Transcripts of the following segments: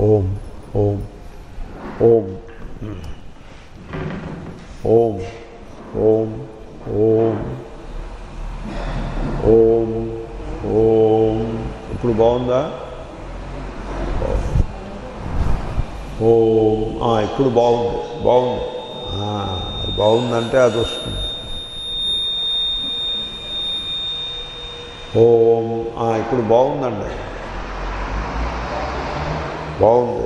ఓం ఓం ఓం ఓం ఓం ఓం ఓం ఓం. ఇప్పుడు బాగుందా? ఓం. ఇప్పుడు బాగుంది, బాగుంది. అది బాగుందంటే అది వస్తుంది. ఓం. ఇప్పుడు బాగుందండి, బాగుంది.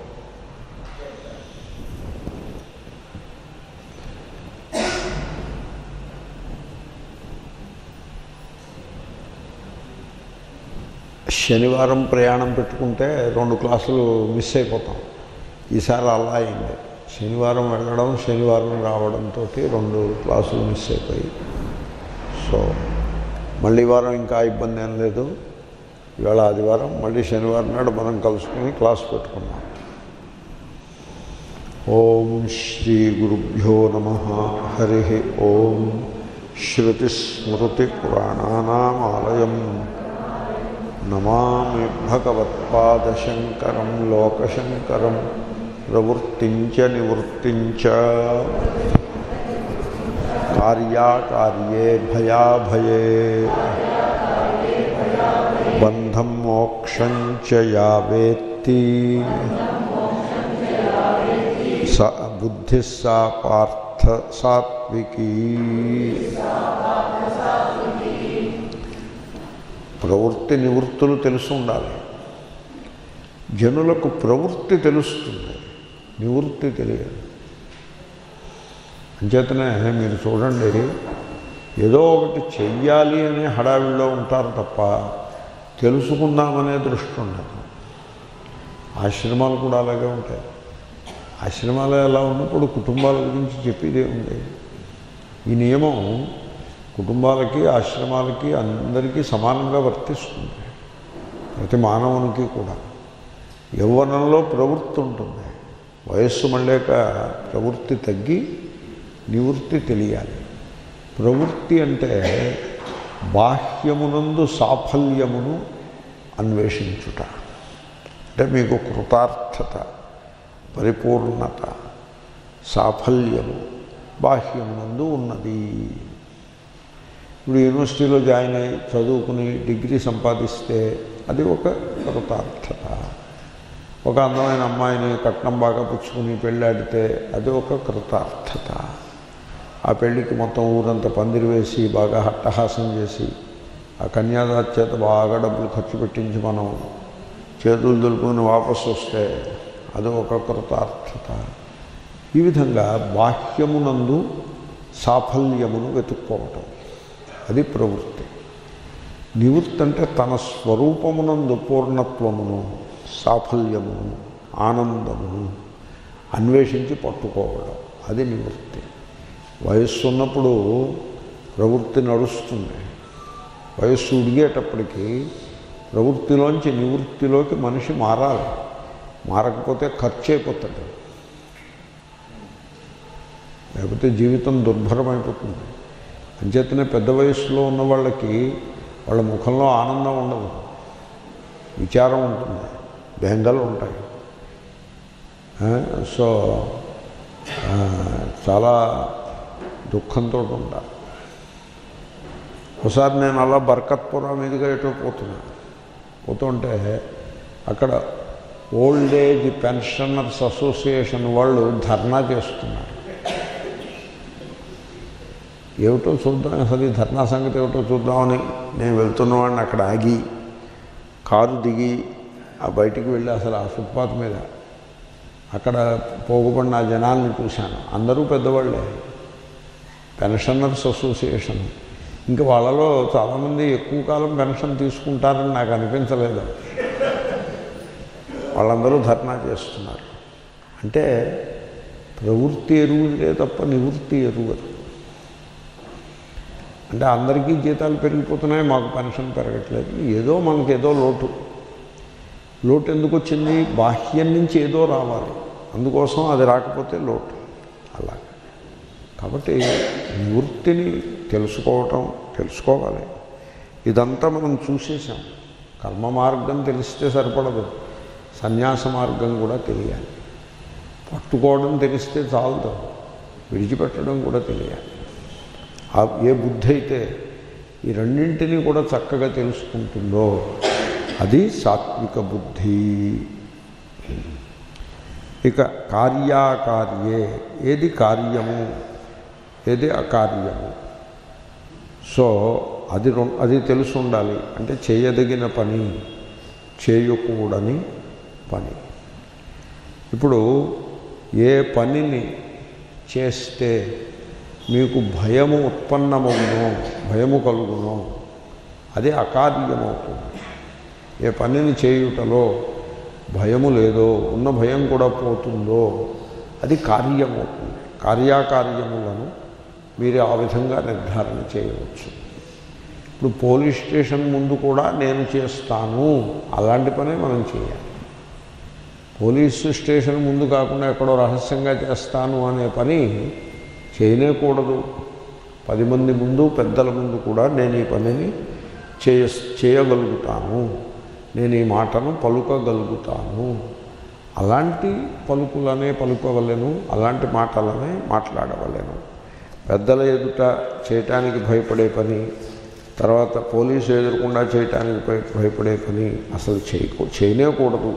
శనివారం ప్రయాణం పెట్టుకుంటే 2 క్లాసులు మిస్ అయిపోతాం. ఈసారి అలా అయింది. శనివారం వెళ్ళడం, శనివారం రావడంతో 2 క్లాసులు మిస్ అయిపోయి, సో మళ్ళీ వారం ఇంకా ఇబ్బంది ఏం లేదు. ఇవాళ ఆదివారం, మళ్ళీ శనివారం నాడు మనం కలుసుకుని క్లాస్ పెట్టుకున్నాం. ఓం శ్రీ గురుభ్యో నమః. హరి ఓం. శ్రుతిస్మృతిపురాణానామాలయం నమామి భగవత్పాదశంకరం లోకశంకరం. ప్రవృత్తించ నివృత్తించ కార్యాకార్యే భయాభయే బంధం మోక్షం చ యా వేత్తి స బుద్ధి సా పార్థ సాత్వికీ. ప్రవృత్తి నివృత్తులు తెలుసు ఉండాలి. జనులకు ప్రవృత్తి తెలుస్తుంది, నివృత్తి తెలియదు. అంచేతనే మీరు చూడండి, ఏదో ఒకటి చెయ్యాలి అనే హడావిడిలో ఉంటారు తప్ప తెలుసుకుందామనే దృష్టి ఉండదు. ఆశ్రమాలు కూడా అలాగే ఉంటాయి. ఆశ్రమాలు ఎలా ఉన్నప్పుడు కుటుంబాల గురించి చెప్పేదే ఉంది. ఈ నియమం కుటుంబాలకి, ఆశ్రమాలకి, అందరికీ సమానంగా వర్తిస్తుంది. ప్రతి మానవునికి కూడా. యవ్వనంలో ప్రవృత్తి ఉంటుంది, వయస్సు మళ్ళాక ప్రవృత్తి తగ్గి నివృత్తి తెలియాలి. ప్రవృత్తి అంటే బాహ్యమునందు సాఫల్యమును అన్వేషించుట. అంటే మీకు కృతార్థత, పరిపూర్ణత, సాఫల్యము బాహ్యమునందు ఉన్నది. ఇప్పుడు యూనివర్సిటీలో జాయిన్ అయ్యి చదువుకుని డిగ్రీ సంపాదిస్తే అది ఒక కృతార్థత. ఒక అందమైన అమ్మాయిని కట్నం బాగా పుచ్చుకుని పెళ్ళాడితే అది ఒక కృతార్థత. ఆ పెళ్ళికి మొత్తం ఊరంతా పందిరి వేసి బాగా హట్టహాసం చేసి ఆ కన్యాదాత చేత బాగా డబ్బులు ఖర్చు పెట్టించి మనం చేతులు దులుపుకుని వాపసు వస్తే అది ఒక కృతార్థత. ఈ విధంగా బాహ్యమునందు సాఫల్యమును వెతుక్కోవటం, అది ప్రవృత్తి. నివృత్తి అంటే తన స్వరూపమునందు పూర్ణత్వమును, సాఫల్యమును, ఆనందమును అన్వేషించి పట్టుకోవడం, అది నివృత్తి. వయస్సు ఉన్నప్పుడు ప్రవృత్తి నడుస్తుంది. వయస్సు ఉడిగేటప్పటికీ ప్రవృత్తిలోంచి నివృత్తిలోకి మనిషి మారాలి. మారకపోతే ఖర్చు అయిపోతాడు, లేకపోతే జీవితం దుర్భరమైపోతుంది. అంచేతనే పెద్ద వయస్సులో ఉన్న వాళ్ళకి వాళ్ళ ముఖంలో ఆనందం ఉండదు, విచారం ఉంటుంది, బెంగలు ఉంటాయి. సో చాలా దుఃఖంతో ఉంటారు. ఒకసారి నేను అలా బర్కత్పురా మీదుగా ఎటో పోతుంటే అక్కడ ఓల్డ్ ఏజ్ పెన్షనర్స్ అసోసియేషన్ వాళ్ళు ధర్నా చేస్తున్నారు. ఏమిటో చూద్దాం, అసలు ఈ ధర్నా సంగతి ఏమిటో చూద్దామని నేను వెళ్తున్నవాడిని అక్కడ ఆగి కారు దిగి ఆ బయటికి వెళ్ళి అసలు ఆ ఫుట్పాత్ మీద అక్కడ పోగుపడిన ఆ జనాల్ని చూశాను. అందరూ పెద్దవాళ్ళే, పెన్షనర్స్ అసోసియేషన్. ఇంకా వాళ్ళలో చాలామంది ఎక్కువ కాలం పెన్షన్ తీసుకుంటారని నాకు అనిపించలేదు. వాళ్ళందరూ ధర్నా చేస్తున్నారు. అంటే ప్రవృత్తి ఎరువులే తప్ప నివృత్తి ఎరువరు. అంటే అందరికీ జీతాలు పెరిగిపోతున్నాయి, మాకు పెన్షన్ పెరగట్లేదు. ఏదో మనకి ఏదో లోటు ఎందుకు వచ్చింది? బాహ్యం నుంచి ఏదో రావాలి, అందుకోసం అది రాకపోతే లోటు. అలా కాబట్టి నివృత్తిని తెలుసుకోవాలి. ఇదంతా మనం చూసేసాం. కర్మ మార్గం తెలిస్తే సరిపడదు, సన్యాస మార్గం కూడా తెలియాలి. పట్టుకోవడం తెలిస్తే చాలదు, విడిచిపెట్టడం కూడా తెలియాలి. ఏ బుద్ధి అయితే ఈ రెండింటినీ కూడా చక్కగా తెలుసుకుంటుందో అది సాత్విక బుద్ధి. ఇక కార్యాకార్యే, ఏది కార్యము ఏది అకార్యము, సో అది తెలిసి ఉండాలి. అంటే చేయదగిన పని, చేయకూడని పని. ఇప్పుడు ఏ పనిని చేస్తే మీకు భయము ఉత్పన్నమవునో, భయము కలుగునో అది అకార్యమవుతుంది. ఏ పనిని చేయుటలో భయము లేదో, ఉన్న భయం కూడా పోతుందో అది కార్యమవుతుంది. కార్యాకార్యములను మీరు ఆ విధంగా నిర్ధారణ చేయవచ్చు. ఇప్పుడు పోలీస్ స్టేషన్ ముందు కూడా నేను చేస్తాను, అలాంటి పనే మనం చేయాలి. పోలీసు స్టేషన్ ముందు కాకుండా ఎక్కడో రహస్యంగా చేస్తాను అనే పని చేయనేకూడదు. 10 మంది ముందు, పెద్దల ముందు కూడా నేను ఈ పనిని చేయగలుగుతాను, నేను ఈ మాటను పలుకగలుగుతాను, అలాంటి పలుకులనే పలుకవలెను, అలాంటి మాటలనే మాట్లాడవలెను. పెద్దల ఎదుట చేయటానికి భయపడే పని, తర్వాత పోలీసు ఎదురకుండా చేయటానికి భయపడే పని అసలు చేయనేకూడదు.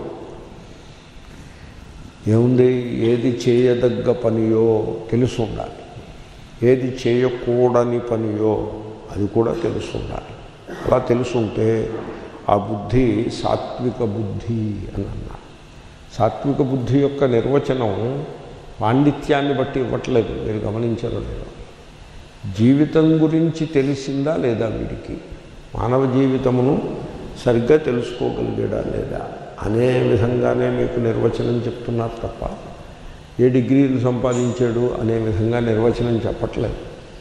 ఏముంది, ఏది చేయదగ్గ పనియో తెలుసు ఉండాలి, ఏది చేయకూడని పనియో అది కూడా తెలుసు ఉండాలి. అలా తెలుసుంటే ఆ బుద్ధి సాత్విక బుద్ధి అని అన్నారు. సాత్విక బుద్ధి యొక్క నిర్వచనం పాండిత్యాన్ని బట్టి ఇవ్వట్లేదు, మీరు గమనించారో లేదో. జీవితం గురించి తెలిసిందా లేదా, వీడికి మానవ జీవితమును సరిగ్గా తెలుసుకోగలిగాడా లేదా అనే విధంగానే మీకు నిర్వచనం చెప్తున్నారు తప్ప ఏ డిగ్రీలు సంపాదించాడు అనే విధంగా నిర్వచనం చెప్పట్లేదు.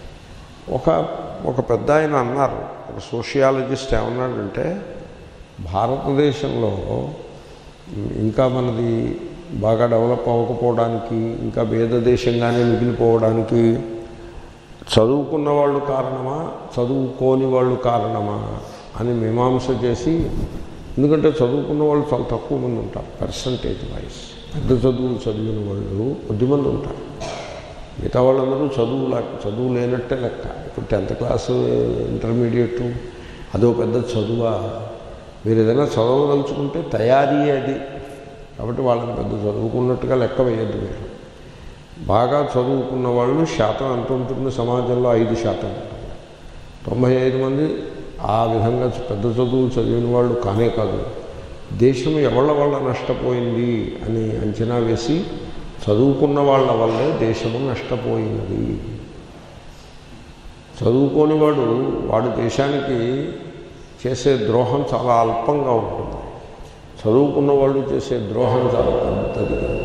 ఒక పెద్ద ఆయన అన్నారు, ఒక సోషియాలజిస్ట్ ఏమన్నాడంటే, భారతదేశంలో ఇంకా మనది బాగా డెవలప్ అవ్వకపోవడానికి, ఇంకా పేద దేశంగానే మిగిలిపోవడానికి చదువుకున్న వాళ్ళు కారణమా, చదువుకోని వాళ్ళు కారణమా అని మీమాంస చేసి, ఎందుకంటే చదువుకున్న వాళ్ళు చాలా తక్కువ మంది ఉంటారు పర్సంటేజ్ వైజ్. పెద్ద చదువులు చదివిన వాళ్ళు కొద్దిమంది ఉంటారు. మిగతా వాళ్ళందరూ చదువు లేనట్టే లెక్క. ఇప్పుడు 10th క్లాసు, ఇంటర్మీడియట్ అదో పెద్ద చదువా? మీరు ఏదైనా చదవదలుచుకుంటే తయారీ అది. కాబట్టి వాళ్ళని పెద్ద చదువుకున్నట్టుగా లెక్క వేయద్దు. మీరు బాగా చదువుకున్న వాళ్ళు శాతం ఎంత ఉంటుంది సమాజంలో? 5% ఉంటుంది. 95 మంది ఆ విధంగా పెద్ద చదువులు చదివిన వాళ్ళు కానే కాదు. దేశం ఎవళ్ళ వల్ల నష్టపోయింది అని అంచనా వేసి చదువుకున్న వాళ్ళ వల్లే దేశము నష్టపోయినది. చదువుకోని వాడు దేశానికి చేసే ద్రోహం చాలా అల్పంగా ఉంటుంది. చదువుకున్న వాళ్ళు చేసే ద్రోహం చాలా పెద్దదిగా ఉంటుంది.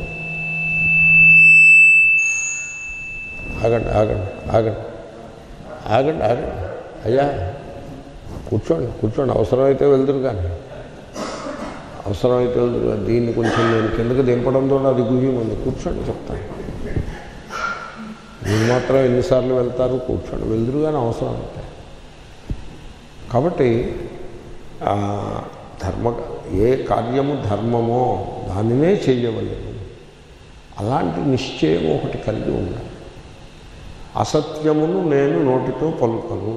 ఆగండి ఆగండి ఆగండి ఆగండి ఆగండి అయ్యా, కూర్చోండి. అవసరమైతే వెళ్తురు, కానీ అవసరమైతే వెళ్తురు. దీన్ని కొంచెం నేను కిందకి దింపడంతో అది గుయ్యమంది. కూర్చోండి, చెప్తాను. మీరు మాత్రం ఎన్నిసార్లు వెళ్తారు? కూర్చోండి, వెళ్తురు, కానీ అవసరం అయితే. కాబట్టి ఏ కార్యము ధర్మమో దానినే చేయవలేదు. అలాంటి నిశ్చయం ఒకటి కలిగి ఉండాలి. అసత్యమును నేను నోటితో పలుకను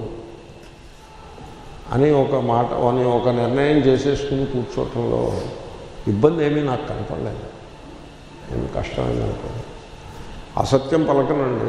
అని ఒక నిర్ణయం చేసేసుకుని కూర్చోవటంలో ఇబ్బంది ఏమీ నాకు కనపడలేదు. ఏమి కష్టమైంది అనుకోండి. అసత్యం పలకనండి.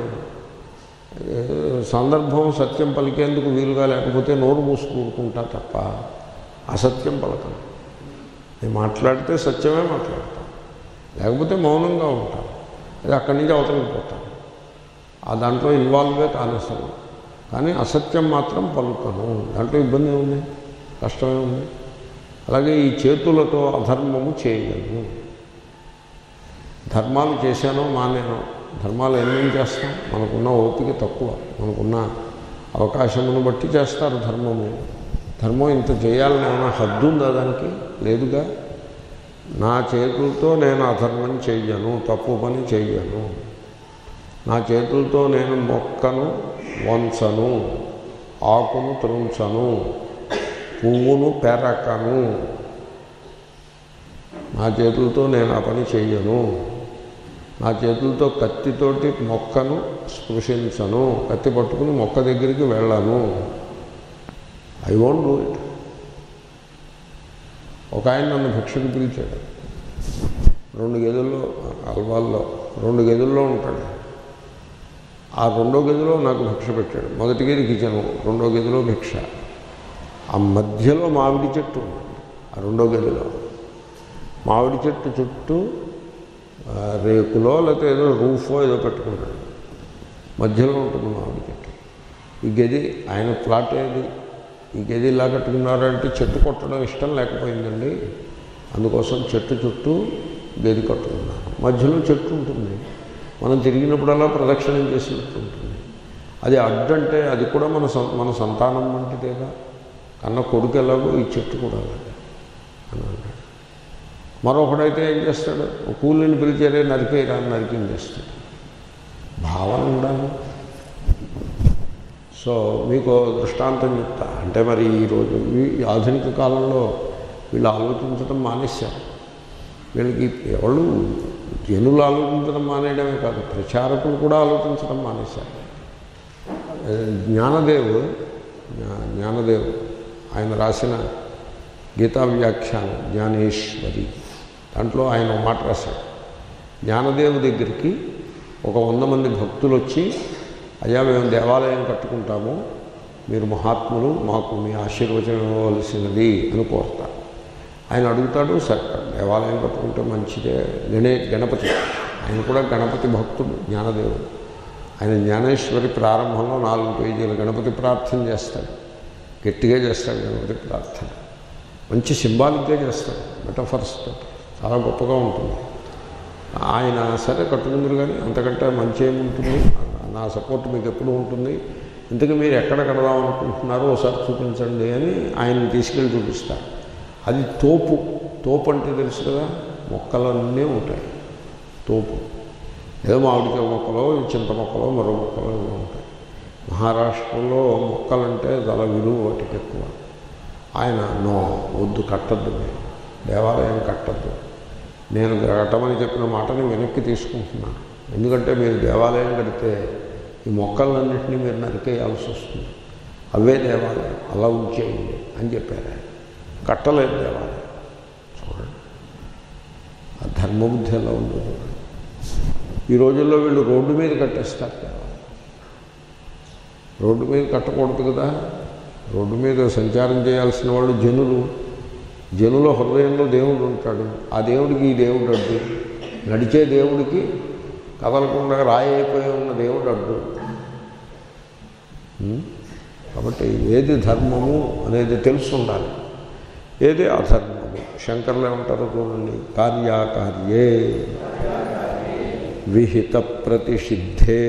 సందర్భం సత్యం పలికేందుకు వీలుగా లేకపోతే నోరు మూసుకుంటా తప్ప అసత్యం పలకను. నేను మాట్లాడితే సత్యమే మాట్లాడతాను, లేకపోతే మౌనంగా ఉంటాను. అది అక్కడి నుంచి అవతలికి పోతాను. ఆ దాంట్లో ఇన్వాల్వే కానసలు. కానీ అసత్యం మాత్రం పలుకను. దాంట్లో ఇబ్బంది ఏముంది, కష్టమే ఉంది. అలాగే ఈ చేతులతో అధర్మము చేయగలను. ధర్మాలు చేశానో మానేనో, ధర్మాలు ఎన్నేం చేస్తాం? మనకున్న ఓపిక తక్కువ, మనకున్న అవకాశమును బట్టి చేస్తారు ధర్మము. ధర్మం ఇంత చేయాలని ఏమైనా హద్దు ఉందా? దానికి లేదుగా. నా చేతులతో నేను అధర్మం చెయ్యను, తప్పు పని చెయ్యను. నా చేతులతో నేను మొక్కను వంచను, ఆకును త్రుంచను, పువ్వును పెరకను. నా చేతులతో నేను ఆ పని చెయ్యను, నా చేతులతో కత్తితోటి మొక్కను స్పృశించను, కత్తి పట్టుకుని మొక్క దగ్గరికి వెళ్ళను, ఐ వోంట్ డూ ఇట్. ఒక ఆయన నన్ను భిక్షకు పిలిచాడు. 2 గదుల్లో, అల్వాల్లో 2 గదుల్లో ఉంటాడు. ఆ 2వ గదిలో నాకు భిక్ష పెట్టాడు. మొదటి గది కిచెను, 2వ గదిలో భిక్ష. ఆ మధ్యలో మామిడి చెట్టు ఉంది. ఆ 2వ గదిలో మామిడి చెట్టు చుట్టూ రేకులో లేకపోతే ఏదో రూఫో ఏదో పెట్టుకుంటాడు. మధ్యలో ఉంటుంది మామిడి చెట్టు. ఈ గది ఆయన ప్లాట్ ఏది, ఈ గది ఇలా కట్టుకున్నారంటే చెట్టు కొట్టడం ఇష్టం లేకపోయిందండి, అందుకోసం చెట్టు చుట్టూ గది కట్టుకున్నాను. మధ్యలో చెట్టు ఉంటుంది, మనం తిరిగినప్పుడల్లా ప్రదక్షిణం చేసినట్టు ఉంటుంది. అది అడ్డంటే అది కూడా మన సంతానం వంటిదేగా, కన్న కొడుకు ఎలాగో ఈ చెట్టు కూడా అలాగే అని అన్నాడు. మరొకడైతే ఏం చేస్తాడు, కూలీని పిలిచారే నరికేయరా అని నరికించేస్తాడు. భావన ఉండాలి. సో మీకు దృష్టాంతం చెప్తా. అంటే మరి ఈరోజు ఈ ఆధునిక కాలంలో వీళ్ళు ఆలోచించడం మానేశారు. వీళ్ళకి ఎవరు జనులు ఆలోచించడం మానేయడమే కాదు, ప్రచారకులు కూడా ఆలోచించడం మానేశారు. జ్ఞానదేవ్ ఆయన రాసిన గీతా వ్యాఖ్యానం జ్ఞానేశ్వరి, దాంట్లో ఆయన ఒక మాట రాశాడు. జ్ఞానదేవు దగ్గరికి ఒక 100 మంది భక్తులు వచ్చి, అయ్యా మేము దేవాలయం కట్టుకుంటాము, మీరు మహాత్ములు, మాకు మీ ఆశీర్వచనం ఇవ్వవలసినది అని కోరుతారు. ఆయన అడుగుతాడు, సరే దేవాలయం కట్టుకుంటే మంచిదే. గణపతి, ఆయన కూడా గణపతి భక్తుడు జ్ఞానదేవుడు. ఆయన జ్ఞానేశ్వరి ప్రారంభంలో 4 పేజీలు గణపతి ప్రార్థన చేస్తాడు. గట్టిగా చేస్తాడు గణపతి ప్రార్థన, మంచి సింబాలిక్గా చేస్తాడు, మెటఫర్స్తో చాలా గొప్పగా ఉంటుంది. ఆయన సరే కట్టుకుందరు, కానీ అంతకంటే మంచి ఏముంటుంది, నా సపోర్ట్ మీకు ఎప్పుడు ఉంటుంది, ఇంతకీ మీరు ఎక్కడ కడదాం అనుకుంటున్నారో ఒకసారి చూపించండి అని ఆయన్ని తీసుకెళ్ళి చూపిస్తారు. అది తోపు అంటే తెలుసు కదా, మొక్కలన్నీ ఉంటాయి. తోపు ఏదో మామిడికాయ మొక్కలో, చింత మొక్కలో, మరో మొక్కలో ఏదో ఉంటాయి. మహారాష్ట్రలో మొక్కలంటే చాలా విలువ వాటికి ఎక్కువ. ఆయన నో వద్దు, కట్టద్దు, మీరు దేవాలయం కట్టద్దు, నేను కట్టమని చెప్పిన మాటని వెనక్కి తీసుకుంటున్నాను. ఎందుకంటే మీరు దేవాలయం కడితే ఈ మొక్కలన్నింటినీ మీరు నరికేయాల్సి వస్తుంది, అవే దేవాలయం, అలా ఉంచేయండి అని చెప్పారు ఆయన. కట్టలేదు దేవాలయం. చూడండి ఆ ధర్మబుద్ధి ఎలా ఉందో చూడండి. ఈ రోజుల్లో వీళ్ళు రోడ్డు మీద కట్టేస్తారు దేవాలయం. రోడ్డు మీద కట్టకూడదు కదా, రోడ్డు మీద సంచారం చేయాల్సిన వాళ్ళు జనుల హృదయంలో దేవుడు ఉంటాడు. ఆ దేవుడికి ఈ దేవుడు అడ్డు, నడిచే దేవుడికి కదలకుండా రాయి అయిపోయి ఉన్న దేవుడు అడ్డు. కాబట్టి ఏది ధర్మము అనేది తెలుసు ఉండాలి, ఏది అధర్మము. శంకర్లు ఏమంటారో చూడండి, కార్యాకార్యే విహిత ప్రతిషిద్ధే.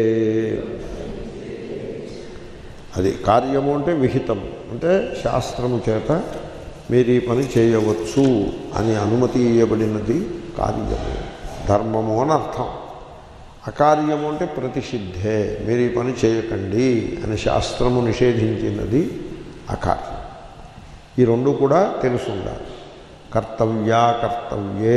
అది కార్యము అంటే విహితము, అంటే శాస్త్రము చేత మీరు ఈ పని చేయవచ్చు అని అనుమతి ఇవ్వబడినది కార్యము, ధర్మము అని అర్థం. అకార్యము అంటే ప్రతిషిద్ధే, మీరు ఈ పని చేయకండి అని శాస్త్రము నిషేధించినది అకార్యం. ఈ 2 కూడా తెలిసి ఉండాలి. కర్తవ్యే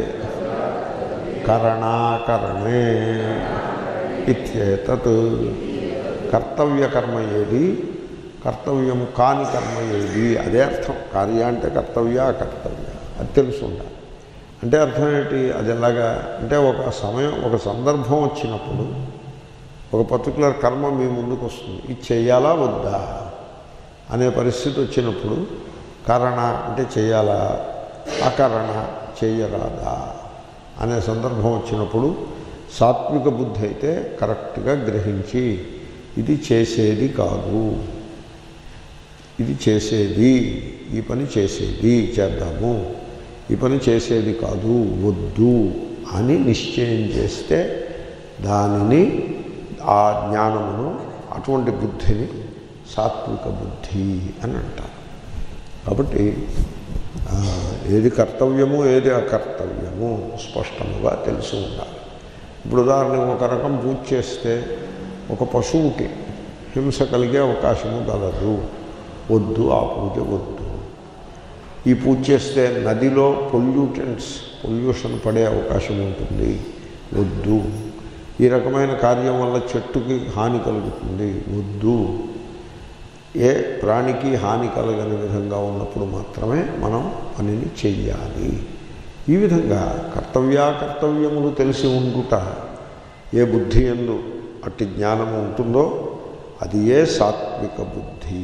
కరణాకరణే ఇత్యేతత్. కర్తవ్య కర్మ ఏది, కర్తవ్యము కాని కర్మ ఏది, అదే అర్థం. కార్య అంటే కర్తవ్య, అకర్తవ్య, అది తెలుసు ఉండాలి. అంటే అర్థం ఏంటి, అది ఎలాగా అంటే ఒక సమయం, ఒక సందర్భం వచ్చినప్పుడు ఒక పర్టికులర్ కర్మ మీ ముందుకు వస్తుంది, ఇది చెయ్యాలా వద్దా అనే పరిస్థితి వచ్చినప్పుడు కరణ అంటే చెయ్యాలా, అకరణ చెయ్యరాదా అనే సందర్భం వచ్చినప్పుడు సాత్విక బుద్ధి అయితే కరెక్ట్గా గ్రహించి ఇది చేసేది కాదు, ఇది చేసేది, ఈ పని చేసేది చేద్దాము, ఈ పని చేసేది కాదు వద్దు అని నిశ్చయం చేస్తే దానిని, ఆ జ్ఞానమును, అటువంటి బుద్ధిని సాత్విక బుద్ధి అని అంటారు. కాబట్టి ఏది కర్తవ్యము ఏది అకర్తవ్యము స్పష్టముగా తెలిసి ఉండాలి. ఇప్పుడు ఉదాహరణకు ఒక రకం పూజ చేస్తే ఒక పశువుకి హింస కలిగే అవకాశము కలదు, వద్దు, ఆ పూజ వద్దు. ఈ పూజ చేస్తే నదిలో పొల్యూషన్ పడే అవకాశం ఉంటుంది, వద్దు. ఈ రకమైన కార్యం వల్ల చెట్టుకి హాని కలుగుతుంది, వద్దు. ఏ ప్రాణికి హాని కలగని విధంగా ఉన్నప్పుడు మాత్రమే మనం పనిని చెయ్యాలి. ఈ విధంగా కర్తవ్యములు తెలిసి ఉండుట, ఏ బుద్ధి యందు అట్టి జ్ఞానము ఉంటుందో అది ఏ సాత్విక బుద్ధి.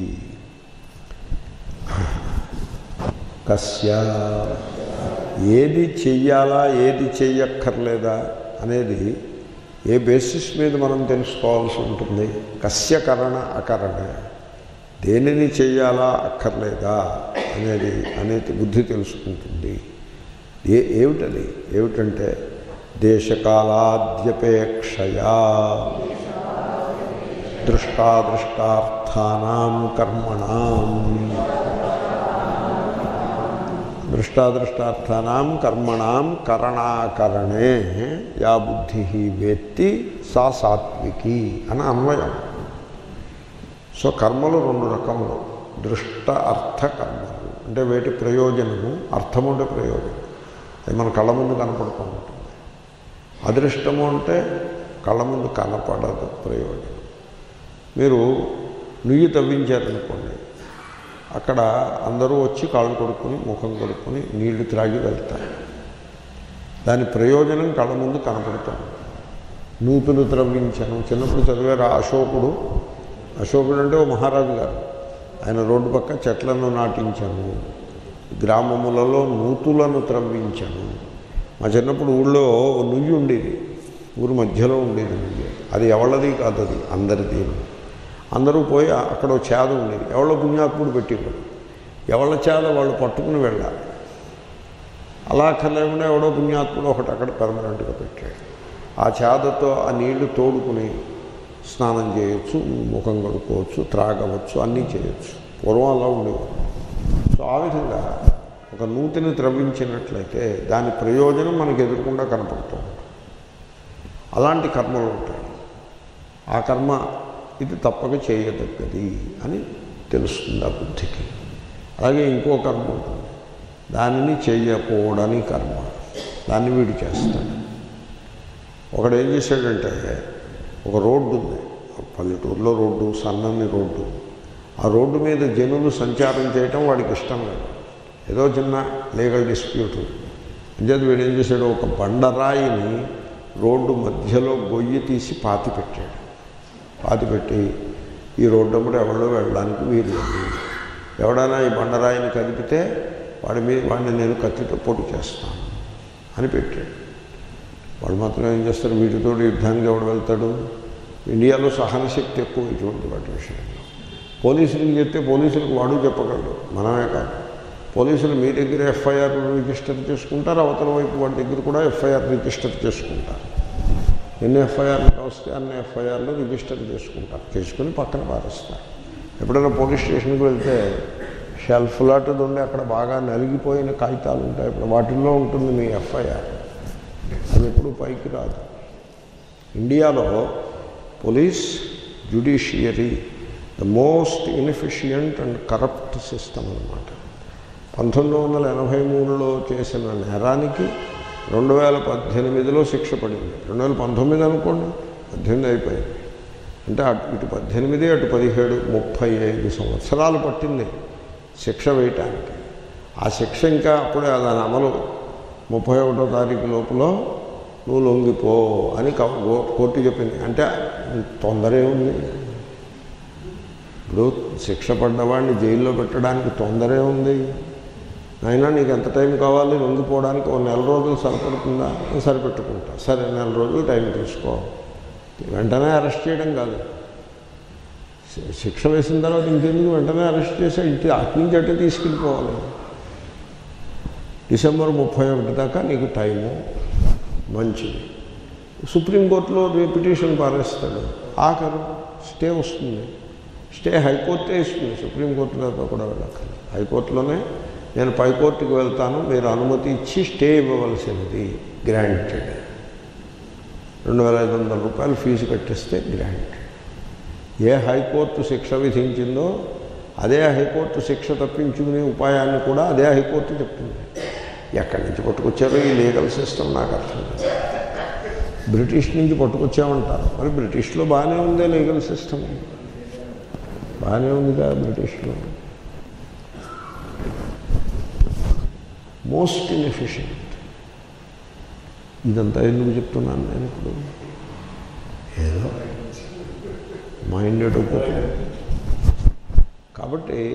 కస్య ఏది చెయ్యాలా ఏది చెయ్యక్కర్లేదా అనేది ఏ బేసిస్ మీద మనం తెలుసుకోవాల్సి ఉంటుంది. కస్య కరణ అకరణ, దేనిని చెయ్యాలా అక్కర్లేదా అనేది బుద్ధి తెలుసుకుంటుంది. ఏమిటంటే దేశకాలాద్యపేక్షయా దృష్టాదృష్టార్థానాం కర్మణాం కరణాకరణే యా బుద్ధి వేత్తి సా సాత్వికి అని అన్వయం. సో కర్మలు రెండు రకములు, దృష్ట అర్థ కర్మలు. అంటే వేటి ప్రయోజనము, అర్థము అంటే ప్రయోజనం, అది మన కళ్ళ ముందు కనపడుతూ ఉంటుంది. అదృష్టము అంటే కళ్ళ ముందు కనపడదు ప్రయోజనం. మీరు నుయ్యి తవ్వించారనుకోండి, అక్కడ అందరూ వచ్చి కాళ్ళు కొడుకుని ముఖం కొడుకుని నీళ్లు త్రాగి వెళ్తారు. దాని ప్రయోజనం కళ్ళ ముందు కనపడుతుంది. నూతులు త్రవ్వించాను, చిన్నప్పుడు చదివారు అశోకుడు అంటే ఓ మహారాజు గారు, ఆయన రోడ్డు పక్క చెట్లను నాటించాను, గ్రామములలో నూతులను త్రవ్వించాను. మా చిన్నప్పుడు ఊళ్ళో నుయ్యి ఉండేది, ఊరి మధ్యలో ఉండేది నుయ్యి. అది ఎవళ్ళది కాదు, అది అందరిది. అందరూ పోయి అక్కడ చేద ఉండేది, ఎవళ్ళ పుణ్యాత్ముడు పెట్టేవాడు, ఎవళ్ళ చేద వాళ్ళు పట్టుకుని వెళ్ళాలి. అలా లేకుండా ఎవడో పుణ్యాత్ముడు ఒకటి అక్కడ పెర్మనెంట్గా పెట్టాడు. ఆ చేదతో ఆ నీళ్లు తోడుకుని స్నానం చేయొచ్చు, ముఖం కడుక్కోవచ్చు, త్రాగవచ్చు, అన్నీ చేయొచ్చు. పూర్వం అలా ఉండేవారు. సో ఆ విధంగా ఒక నూతిని త్రవ్వించినట్లయితే దాని ప్రయోజనం మనకు ఎదురకుండా కనపడుతూ ఉంటుంది. అలాంటి కర్మలు ఉంటాయి. ఆ కర్మ ఇది తప్పక చేయదగ్గది అని తెలుస్తుంది ఆ బుద్ధికి. అలాగే ఇంకో కర్మ ఉంటుంది, దానిని చేయకూడని కర్మ, దాన్ని వీడు చేస్తాడు. ఒకడు ఏం చేశాడంటే, ఒక రోడ్డు ఉంది, పల్లెటూరులో రోడ్డు, సన్నని రోడ్డు. ఆ రోడ్డు మీద జనులు సంచారం చేయటం వాడికి ఇష్టం లేదు, ఏదో చిన్న లీగల్ డిస్ప్యూట్. అంచేది వీడు ఏం చేశాడు, ఒక బండరాయిని రోడ్డు మధ్యలో గొయ్యి తీసి పాతిపెట్టాడు. పాతిపెట్టి ఈ రోడ్డు అప్పుడు ఎవరో వెళ్ళడానికి వీలు, ఎవడైనా ఈ బండరాయిని కదిపితే వాడిని నేను కత్తితో పొట్టు చేస్తాను అని పెట్టాడు. వాడు మాత్రం ఏం చేస్తారు, వీటితో యుద్ధానికి ఎవడు వెళ్తాడు? ఇండియాలో సహనశక్తి ఎక్కువ ఇటువంటి వాటి విషయంలో. పోలీసులకు చెప్తే పోలీసులకు వాడు చెప్పగలడు, మనమే కాదు. పోలీసులు మీ దగ్గర ఎఫ్ఐఆర్ రిజిస్టర్ చేసుకుంటారు, అవతల వైపు వాడి దగ్గర కూడా ఎఫ్ఐఆర్ రిజిస్టర్ చేసుకుంటారు. ఎన్ని ఎఫ్ఐఆర్లు వస్తే అన్ని ఎఫ్ఐఆర్లు రిజిస్టర్ చేసుకుంటారు, చేసుకుని పక్కన పారేస్తారు. ఎప్పుడైనా పోలీస్ స్టేషన్కి వెళ్తే షెల్ఫ్ లాంటిది ఉండి అక్కడ బాగా నలిగిపోయిన కాగితాలు ఉంటాయి, ఇప్పుడు వాటిల్లో ఉంటుంది మీ ఎఫ్ఐఆర్. అది ఎప్పుడు పైకి రాదు. ఇండియాలో police judiciary the most inefficient and corrupt system అన్నమాట. 1983లో చేసిన నేరానికి 2018లో శిక్ష పడింది. 2019 అనుకోండి, 18 అయిపోయింది. అంటే ఇటు 18 అటు 17, 35 సంవత్సరాలు పట్టింది శిక్ష వేయటానికి. ఆ శిక్ష ఇంకా అప్పుడే దాని అమలు 31వ తారీఖు లోపల నువ్వు లొంగిపో అని కోర్టు చెప్పింది. అంటే తొందరే ఉంది. ఇప్పుడు శిక్ష పడ్డవాడిని జైల్లో పెట్టడానికి తొందరే ఉంది. అయినా నీకు ఎంత టైం కావాలి లొంగిపోవడానికి? 1 నెల రోజులు సరిపడుతుందా? సరిపెట్టుకుంటా. సరే, 1 నెల రోజులు టైం తీసుకో. వెంటనే అరెస్ట్ చేయడం కాదు, శిక్ష వేసిన తర్వాత ఇంకెందుకు వెంటనే అరెస్ట్ చేసి అట్నుంచి అట్టే తీసుకెళ్ళిపోవాలి. డిసెంబర్ 31 దాకా నీకు టైము, మంచిది. సుప్రీంకోర్టులో పిటిషన్ పారేస్తాడు, ఆఖరు స్టే వస్తుంది. స్టే హైకోర్టే ఇస్తుంది, సుప్రీంకోర్టు దాకా కూడా వెళ్ళక్కర్లేదు. హైకోర్టులోనే నేను పైకోర్టుకి వెళ్తాను, మీరు అనుమతి ఇచ్చి స్టే ఇవ్వవలసినది, గ్రాంటెడ్. 2500 రూపాయలు ఫీజు కట్టిస్తే గ్రాంటెడ్. ఏ హైకోర్టు శిక్ష విధించిందో అదే హైకోర్టు శిక్ష తప్పించుకునే ఉపాయాన్ని కూడా అదే హైకోర్టు చెప్తుంది. ఎక్కడి నుంచి పట్టుకొచ్చారో ఈ లీగల్ సిస్టమ్ నాకు అర్థం కాదు. బ్రిటిష్ నుంచి పట్టుకొచ్చామంటారు. మరి బ్రిటిష్లో బాగానే ఉందే లీగల్ సిస్టమ్, బాగానే ఉందిగా బ్రిటిష్లో. Most inefficient. ఇదంతా ఎందుకు చెప్తున్నాను నేను ఇప్పుడు? ఏదో మైండ్ ఎటుపోతుంది. కాబట్టి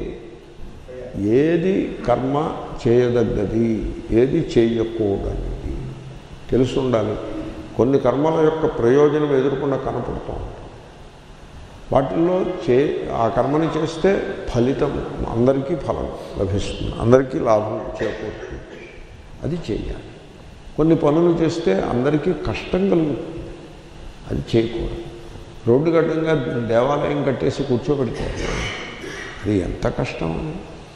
ఏది కర్మ చేయదగ్గది, ఏది చేయకూడనిది తెలిసి ఉండాలి. కొన్ని కర్మల యొక్క ప్రయోజనం ఎదుర్కొన్న కనపడుతూ ఉంటుంది. వాటిల్లో ఆ కర్మని చేస్తే ఫలితం అందరికీ ఫలం లభిస్తుంది, అందరికీ లాభం చేకూరుతుంది, అది చేయాలి. కొన్ని పనులు చేస్తే అందరికీ కష్టం కలుగుతుంది, అది చేయకూడదు. రోడ్డు గడ్డంగా దేవాలయం కట్టేసి కూర్చోబెడతారు, అది ఎంత కష్టం అని.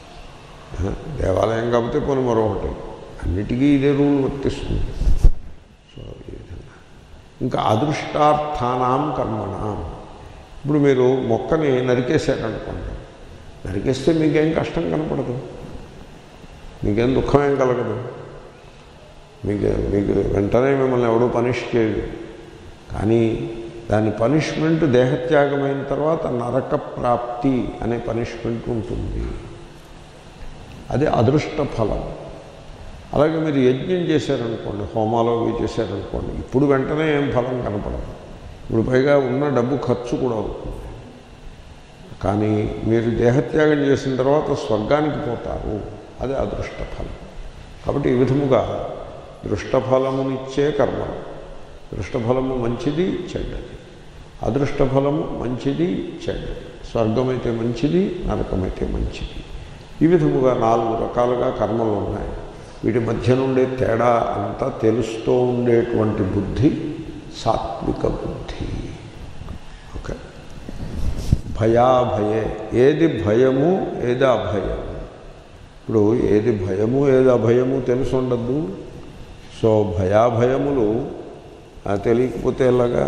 దేవాలయం కాకపోతే పోనీ మరొకటి, అన్నిటికీ ఇదే రూల్ వర్తిస్తుంది. సో ఈ విధంగా ఇంకా అదృష్టార్థానాం కర్మణాం. ఇప్పుడు మీరు మొక్కని నరికేశారనుకోండి, నరికేస్తే మీకేం కష్టం కనపడదు, మీకేం దుఃఖమేం కలగదు, మీకు వెంటనే మిమ్మల్ని ఎవడూ పనిష్ చేయదు. కానీ దాని పనిష్మెంట్ దేహత్యాగమైన తర్వాత నరక ప్రాప్తి అనే పనిష్మెంట్ ఉంటుంది. అది అదృష్ట ఫలం. అలాగే మీరు యజ్ఞం చేశారనుకోండి, హోమాలు అవి చేశారనుకోండి, ఇప్పుడు వెంటనే ఏం ఫలం కనపడదు, ఇప్పుడు పైగా ఉన్న డబ్బు ఖర్చు కూడా అవుతుంది. కానీ మీరు దేహత్యాగం చేసిన తర్వాత స్వర్గానికి పోతారు, అది అదృష్ట ఫలం. కాబట్టి ఈ విధముగా దృష్టఫలమునిచ్చే కర్మలు, దృష్టఫలము మంచిది చెడ్డది, అదృష్టఫలము మంచిది చెడ్డది, స్వర్గమైతే మంచిది, నరకమైతే మంచిది. ఈ విధముగా 4 రకాలుగా కర్మలు ఉన్నాయి. వీటి మధ్య నుండే తేడా అంతా తెలుస్తూ ఉండేటువంటి బుద్ధి సాత్విక బుద్ధి. ఓకే. భయాభయే, ఏది భయము ఏది అభయము. ఇప్పుడు ఏది భయము ఏది అభయము తెలిసి ఉండద్దు. సో భయాభయములు తెలియకపోతే ఎలాగా?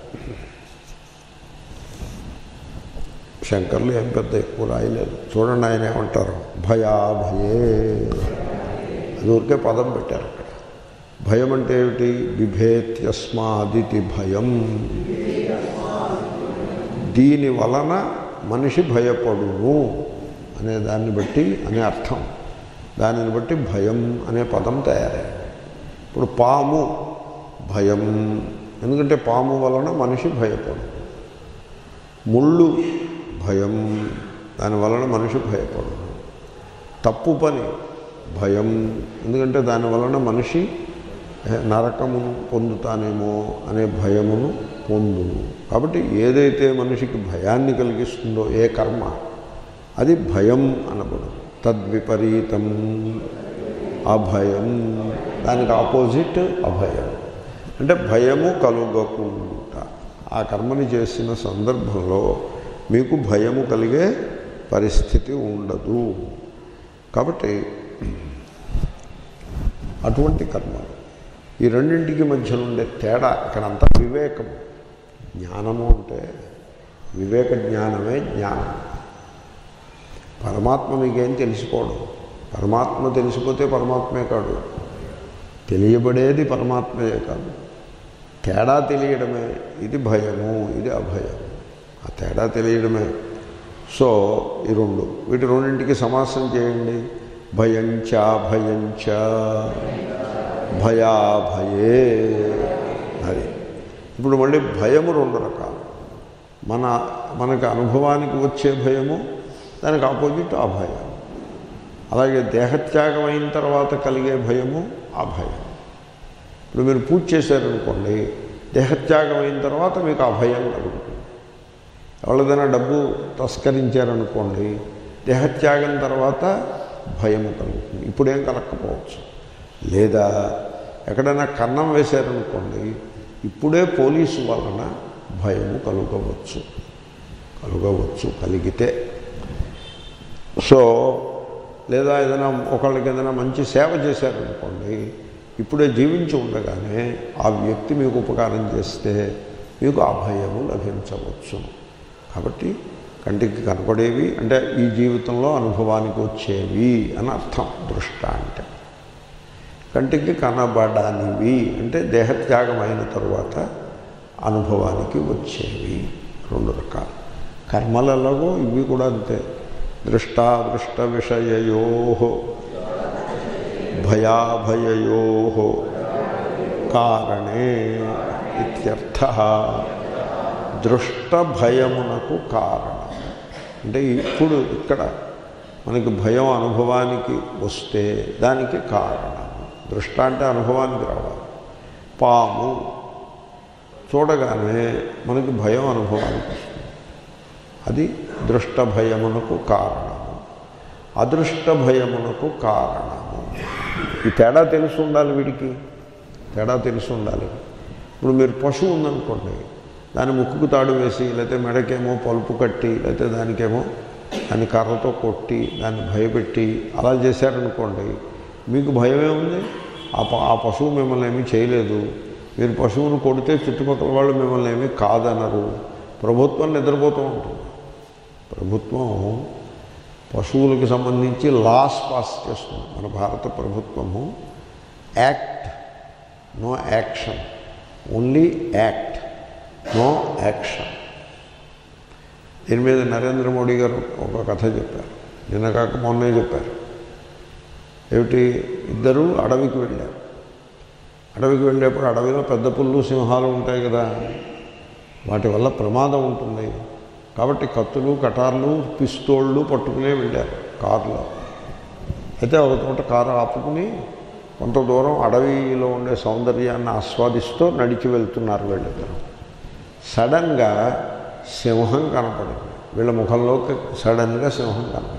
శంకర్లు ఏం పెద్ద ఎక్కువ రాయలేదు. చూడండి ఆయన ఏమంటారు, భయాభయే, అది ఊరికే పదం పెట్టారు అక్కడ. భయం అంటే ఏమిటి? బిభేత్యస్మాదితి భయం, దీని వలన మనిషి భయపడును అనే దాన్ని బట్టి అనే అర్థం. దానిని బట్టి భయం అనే పదం తయారైంది. ఇప్పుడు పాము భయం, ఎందుకంటే పాము వలన మనిషి భయపడు. ముళ్ళు భయం, దాని వలన మనిషి భయపడు. తప్పు పని భయం, ఎందుకంటే దాని వలన మనిషి నరకమును పొందుతానేమో అనే భయమును పొందును. కాబట్టి ఏదైతే మనిషికి భయాన్ని కలిగిస్తుందో ఏ కర్మ, అది భయం అనబడు. తద్విపరీతం అభయం, దానికి ఆపోజిట్ అభయం. అంటే భయము కలుగకుండా ఆ కర్మని చేసిన సందర్భంలో మీకు భయము కలిగే పరిస్థితి ఉండదు. కాబట్టి అటువంటి కర్మలు, ఈ రెండింటికి మధ్య ఉండే తేడా ఇక్కడంతా వివేకం. జ్ఞానము అంటే వివేక జ్ఞానమే జ్ఞానం. పరమాత్మ మీకేం తెలిసిపోవడం, పరమాత్మ తెలిసిపోతే పరమాత్మే కాదు, తెలియబడేది పరమాత్మయే కాదు. తేడా తెలియడమే, ఇది భయము ఇది అభయం, ఆ తేడా తెలియడమే. సో ఈ రెండు, వీటి రెండింటికి సమాసం చేయండి. భయంచ భయంచ భయాభయే. అది ఇప్పుడు మళ్ళీ భయము 2 రకాలు. మనకు అనుభవానికి వచ్చే భయము, దానికి ఆపోజిట్ అభయం. అలాగే దేహత్యాగం అయిన తర్వాత కలిగే భయము అభయం. ఇప్పుడు మీరు పూజ చేశారనుకోండి, దేహత్యాగం అయిన తర్వాత మీకు అభయం కలుగుతుంది. ఎవరిదైనా డబ్బు తస్కరించారనుకోండి, దేహత్యాగం తర్వాత భయము కలుగుతుంది. ఇప్పుడేం కలగకపోవచ్చు. లేదా ఎక్కడైనా కన్నం వేశారనుకోండి, ఇప్పుడే పోలీసు వలన భయము కలుగవచ్చు, కలిగితే. సో లేదా ఏదైనా ఒకళ్ళకి ఏదైనా మంచి సేవ చేశారనుకోండి, ఇప్పుడే జీవించి ఉండగానే ఆ వ్యక్తి మీకు ఉపకారం చేస్తే మీకు అభయము లభించవచ్చు. కాబట్టి కంటికి కనపడేవి అంటే ఈ జీవితంలో అనుభవానికి వచ్చేవి అని అర్థం. దృష్ట అంటే కంటికి కనబడనివి అంటే దేహత్యాగం అయిన తరువాత అనుభవానికి వచ్చేవి. రెండు రకాలు. కర్మలలో ఇవి కూడా అంతే. దృష్టాదృష్ట విషయయో భయాభయయో కారణే ఇత్యర్థః. దృష్ట భయమునకు కారణం అంటే ఇప్పుడు ఇక్కడ మనకి భయం అనుభవానికి వస్తే దానికి కారణం. దృష్ట అంటే అనుభవానికి రావాలి. పాము చూడగానే మనకి భయం అనుభవానికి వస్తుంది. అది దృష్ట భయమునకు కారణము. అదృష్ట భయమునకు కారణము. ఈ తేడా తెలిసి ఉండాలి. వీడికి తేడా తెలిసి ఉండాలి. ఇప్పుడు మీరు పశువు ఉందనుకోండి, దాని ముక్కుకు తాడు వేసి లేకపోతే మెడకేమో పలుపు కట్టి లేకపోతే దానికేమో దాన్ని కర్రతో కొట్టి దాన్ని భయపెట్టి అలా చేశారనుకోండి, మీకు భయమే ఉంది. ఆ పశువు మిమ్మల్ని ఏమీ చేయలేదు. మీరు పశువును కొడితే చుట్టుపక్కల వాళ్ళు మిమ్మల్ని ఏమీ కాదనరు. ప్రభుత్వం నిద్రపోతూ ఉంటుంది. ప్రభుత్వం పశువులకు సంబంధించి లాస్ పాస్ చేస్తుంది. మన భారత ప్రభుత్వము act, no action, only act, no action. దీని మీద నరేంద్ర మోడీ గారు ఒక కథ చెప్పారు. నిన్న కాక మొన్నే చెప్పారు. ఏమిటి, ఇద్దరు అడవికి వెళ్ళారు. అడవికి వెళ్ళేప్పుడు అడవిలో పెద్ద పుల్లు సింహాలు ఉంటాయి కదా, వాటి వల్ల ప్రమాదం ఉంటుంది. కాబట్టి కత్తులు కటార్లు పిస్తోళ్ళు పట్టుకునే వెళ్ళారు కారులో. అయితే ఒక చోట కారు ఆపుకుని కొంత దూరం అడవిలో ఉండే సౌందర్యాన్ని ఆస్వాదిస్తూ నడిచి వెళ్తున్నారు వీళ్ళిద్దరు. సడన్గా సింహం కనపడింది. వీళ్ళ ముఖంలోకి సడన్గా సింహం కనపడింది.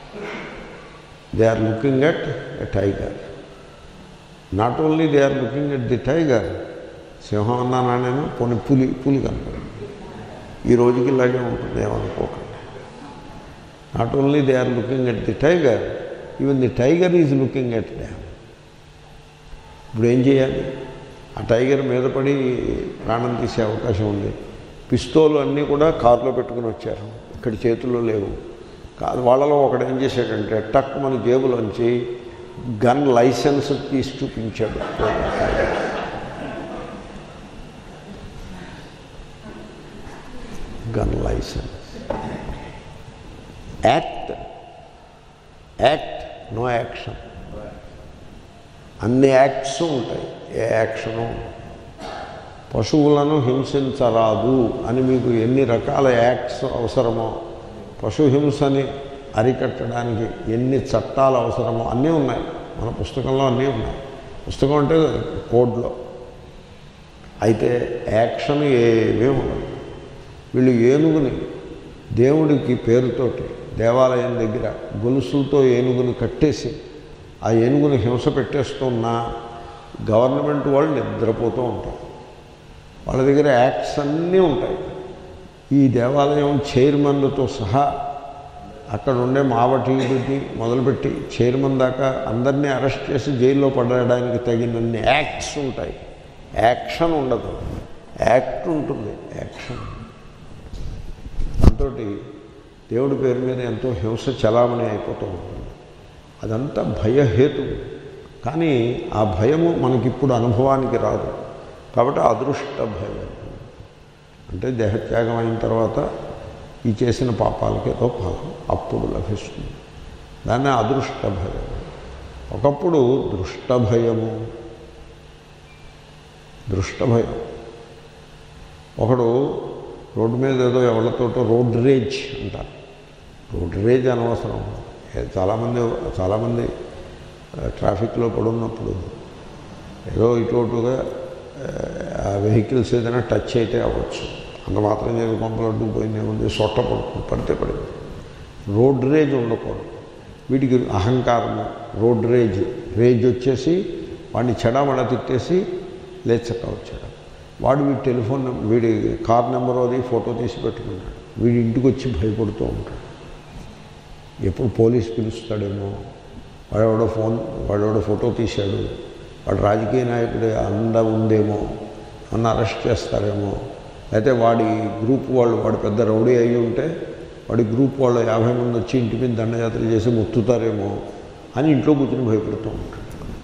They are looking at a tiger. Not only they are looking at the tiger, సింహం అన్నానా నేను, పోనీ పులి కనపడింది. ఈ రోజుకి ఇలాగే ఉంటుంది, ఏమనుకోకండి. Not only they are looking at the tiger, even the tiger is looking at them. ఇప్పుడు ఏం చేయాలి? ఆ టైగర్ మీద పడి ప్రాణం తీసే అవకాశం ఉంది. పిస్తోలు అన్నీ కూడా కారులో పెట్టుకుని వచ్చారు, ఇక్కడ చేతుల్లో లేవు. కాదు, వాళ్ళలో ఒకడు ఏం చేశాడంటే టక్ మన జేబులోంచి గన్ లైసెన్స్ తీసి చూపించాడు. Gun licence. Act, act, no action. అన్ని యాక్ట్స్ ఉంటాయి, ఏ యాక్షను. పశువులను హింసించరాదు అని మీకు ఎన్ని రకాల యాక్ట్స్ అవసరమో, పశుహింసని అరికట్టడానికి ఎన్ని చట్టాలు అవసరమో అన్నీ ఉన్నాయి. మన పుస్తకంలో అన్నీ ఉన్నాయి. పుస్తకం అంటే కోడ్లో. అయితే యాక్షన్ ఏమీ ఉండదు. వీళ్ళు ఏనుగుని దేవుడికి పేరుతోటి దేవాలయం దగ్గర గొలుసులతో ఏనుగుని కట్టేసి ఆ ఏనుగుని హింస పెట్టేస్తున్నా గవర్నమెంట్ వాళ్ళు నిద్రపోతూ ఉంటారు. వాళ్ళ దగ్గర యాక్ట్స్ అన్నీ ఉంటాయి. ఈ దేవాలయం చైర్మన్లతో సహా అక్కడ ఉండే మావటీని మొదలుపెట్టి చైర్మన్ దాకా అందరినీ అరెస్ట్ చేసి జైల్లో పడడానికి తగినన్ని యాక్ట్స్ ఉంటాయి. యాక్షన్ ఉండదు, యాక్ట్ ఉంటుంది. యాక్షన్ దాంతో దేవుడి పేరు మీద ఎంతో హింస చలామణి అయిపోతూ ఉంటుంది. అదంతా భయహేతు. కానీ ఆ భయము మనకిప్పుడు అనుభవానికి రాదు. కాబట్టి అదృష్ట భయం అంటే దేహత్యాగం అయిన తర్వాత ఈ చేసిన పాపాలకి ఏదో ఫలం అప్పుడు లభిస్తుంది. దాన్ని అదృష్ట భయం. ఒకప్పుడు దృష్ట భయము. దృష్ట భయం. ఒకడు రోడ్డు మీద ఏదో ఎవరితోటో రోడ్ రేజ్ అంటారు. రోడ్ రేజ్ అనవసరం. చాలామంది ట్రాఫిక్లో పడున్నప్పుడు ఏదో ఇటుగా వెహికల్స్ ఏదైనా టచ్ అయితే అవ్వచ్చు. అంత మాత్రం చేసి కొంపలడ్డు పోయిందేముంది, సొట్ట పడితే పడింది. రోడ్ రేజ్ ఉండకూడదు. వీడికి అహంకారము, రోడ్ రేజ్ వచ్చేసి వాడిని చెడామడ తిట్టేసి లేచక్క వచ్చాడు. వాడు వీడి టెలిఫోన్ వీడి కార్ నెంబర్ అది ఫోటో తీసి పెట్టుకున్నాడు. వీడి ఇంటికి వచ్చి భయపడుతూ ఉంటాడు. ఎప్పుడు పోలీస్ పిలుస్తాడేమో, వాడెవడో ఫోటో తీశాడు, వాడు రాజకీయ నాయకుడే అండ ఉందేమో, నన్ను అరెస్ట్ చేస్తారేమో, అయితే వాడి గ్రూప్ వాడు పెద్ద రౌడీ అయ్యి ఉంటే వాడి గ్రూప్ వాళ్ళు 50 మంది వచ్చి ఇంటి మీద దండయాత్ర చేసి మొత్తుతారేమో అని ఇంట్లో కూర్చొని భయపడుతూ ఉంటాడు.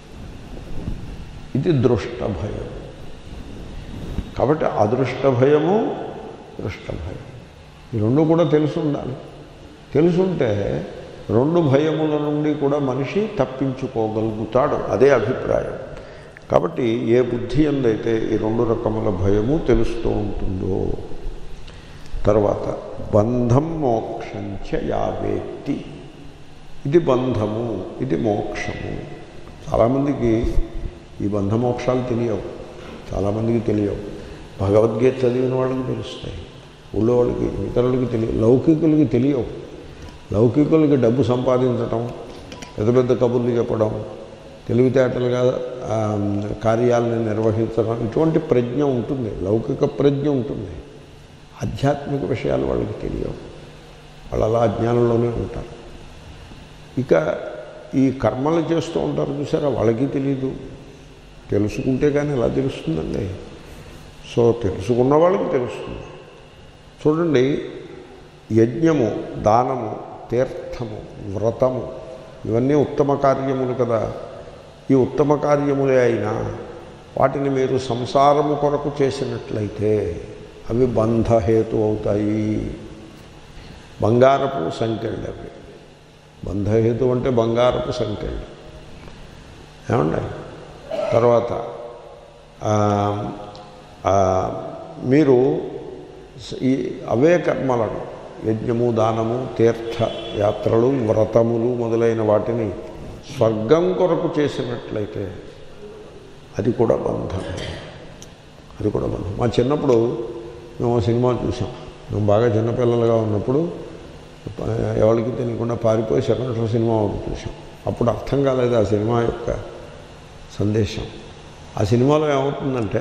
ఇది దృష్ట భయం. కాబట్టి అదృష్ట భయము, దృష్ట భయం ఈ రెండు కూడా తెలిసి ఉండాలి. తెలుసుంటే రెండు భయముల నుండి కూడా మనిషి తప్పించుకోగలుగుతాడు. అదే అభిప్రాయం. కాబట్టి ఏ బుద్ధి ఎందైతే ఈ రెండు రకముల భయము తెలుస్తూ ఉంటుందో, తర్వాత బంధం మోక్షంచ యావేత్తి, ఇది బంధము, ఇది మోక్షము. చాలామందికి ఈ బంధమోక్షాలు తెలియవు, చాలామందికి తెలియవు. భగవద్గీత చదివిన వాళ్ళకి తెలుస్తాయి, ఊళ్ళో వాళ్ళకి, ఇతరులకి తెలియవు. లౌకికులకి తెలియవు. లౌకికులకి డబ్బు సంపాదించటం, పెద్ద పెద్ద కబుర్లు చెప్పడం, తెలివితేటలుగా కార్యాలను నిర్వహించడం, ఇటువంటి ప్రజ్ఞ ఉంటుంది, లౌకిక ప్రజ్ఞ ఉంటుంది. ఆధ్యాత్మిక విషయాలు వాళ్ళకి తెలియవు, వాళ్ళు అలా అజ్ఞానంలోనే ఉంటారు. ఇక ఈ కర్మలు చేస్తూ ఉంటారు చూసారా, వాళ్ళకి తెలియదు. తెలుసుకుంటే కానీ ఎలా తెలుస్తుందండి? సో తెలుసుకున్న వాళ్ళకి తెలుస్తుంది. చూడండి, యజ్ఞము, దానము, తీర్థము, వ్రతము ఇవన్నీ ఉత్తమ కార్యములు కదా. ఈ ఉత్తమ కార్యములే అయినా వాటిని మీరు సంసారము కొరకు చేసినట్లయితే అవి బంధహేతు అవుతాయి. బంగారపు సంకెళ్ళు అవి. బంధహేతు అంటే బంగారపు సంకెళ్ళు. ఏమండి? తర్వాత మీరు ఈ అవే కర్మలను, యజ్ఞము, దానము, తీర్థయాత్రలు, వ్రతములు మొదలైన వాటిని స్వర్గం కొరకు చేసినట్లయితే అది కూడా బంధమే. అది కూడా బంధం. మా చిన్నప్పుడు మేము సినిమా చూసాం. మేము బాగా చిన్నపిల్లలుగా ఉన్నప్పుడు ఎవరికి తెలియకుండా పారిపోయి సెకండ్ షో సినిమా ఒకటి చూసాం. అప్పుడు అర్థం కాలేదు ఆ సినిమా యొక్క సందేశం. ఆ సినిమాలో ఏమవుతుందంటే,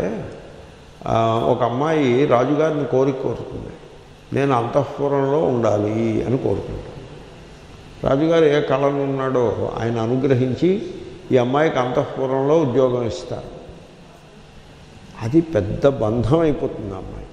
ఒక అమ్మాయి రాజుగారిని కోరుతుంది, నేను అంతఃపురంలో ఉండాలి అని కోరుకుంటాను. రాజుగారు ఏ కళను ఉన్నాడో ఆయన అనుగ్రహించి ఈ అమ్మాయికి అంతఃపురంలో ఉద్యోగం ఇస్తారు. అది పెద్ద బంధం అయిపోతుంది. అమ్మాయికి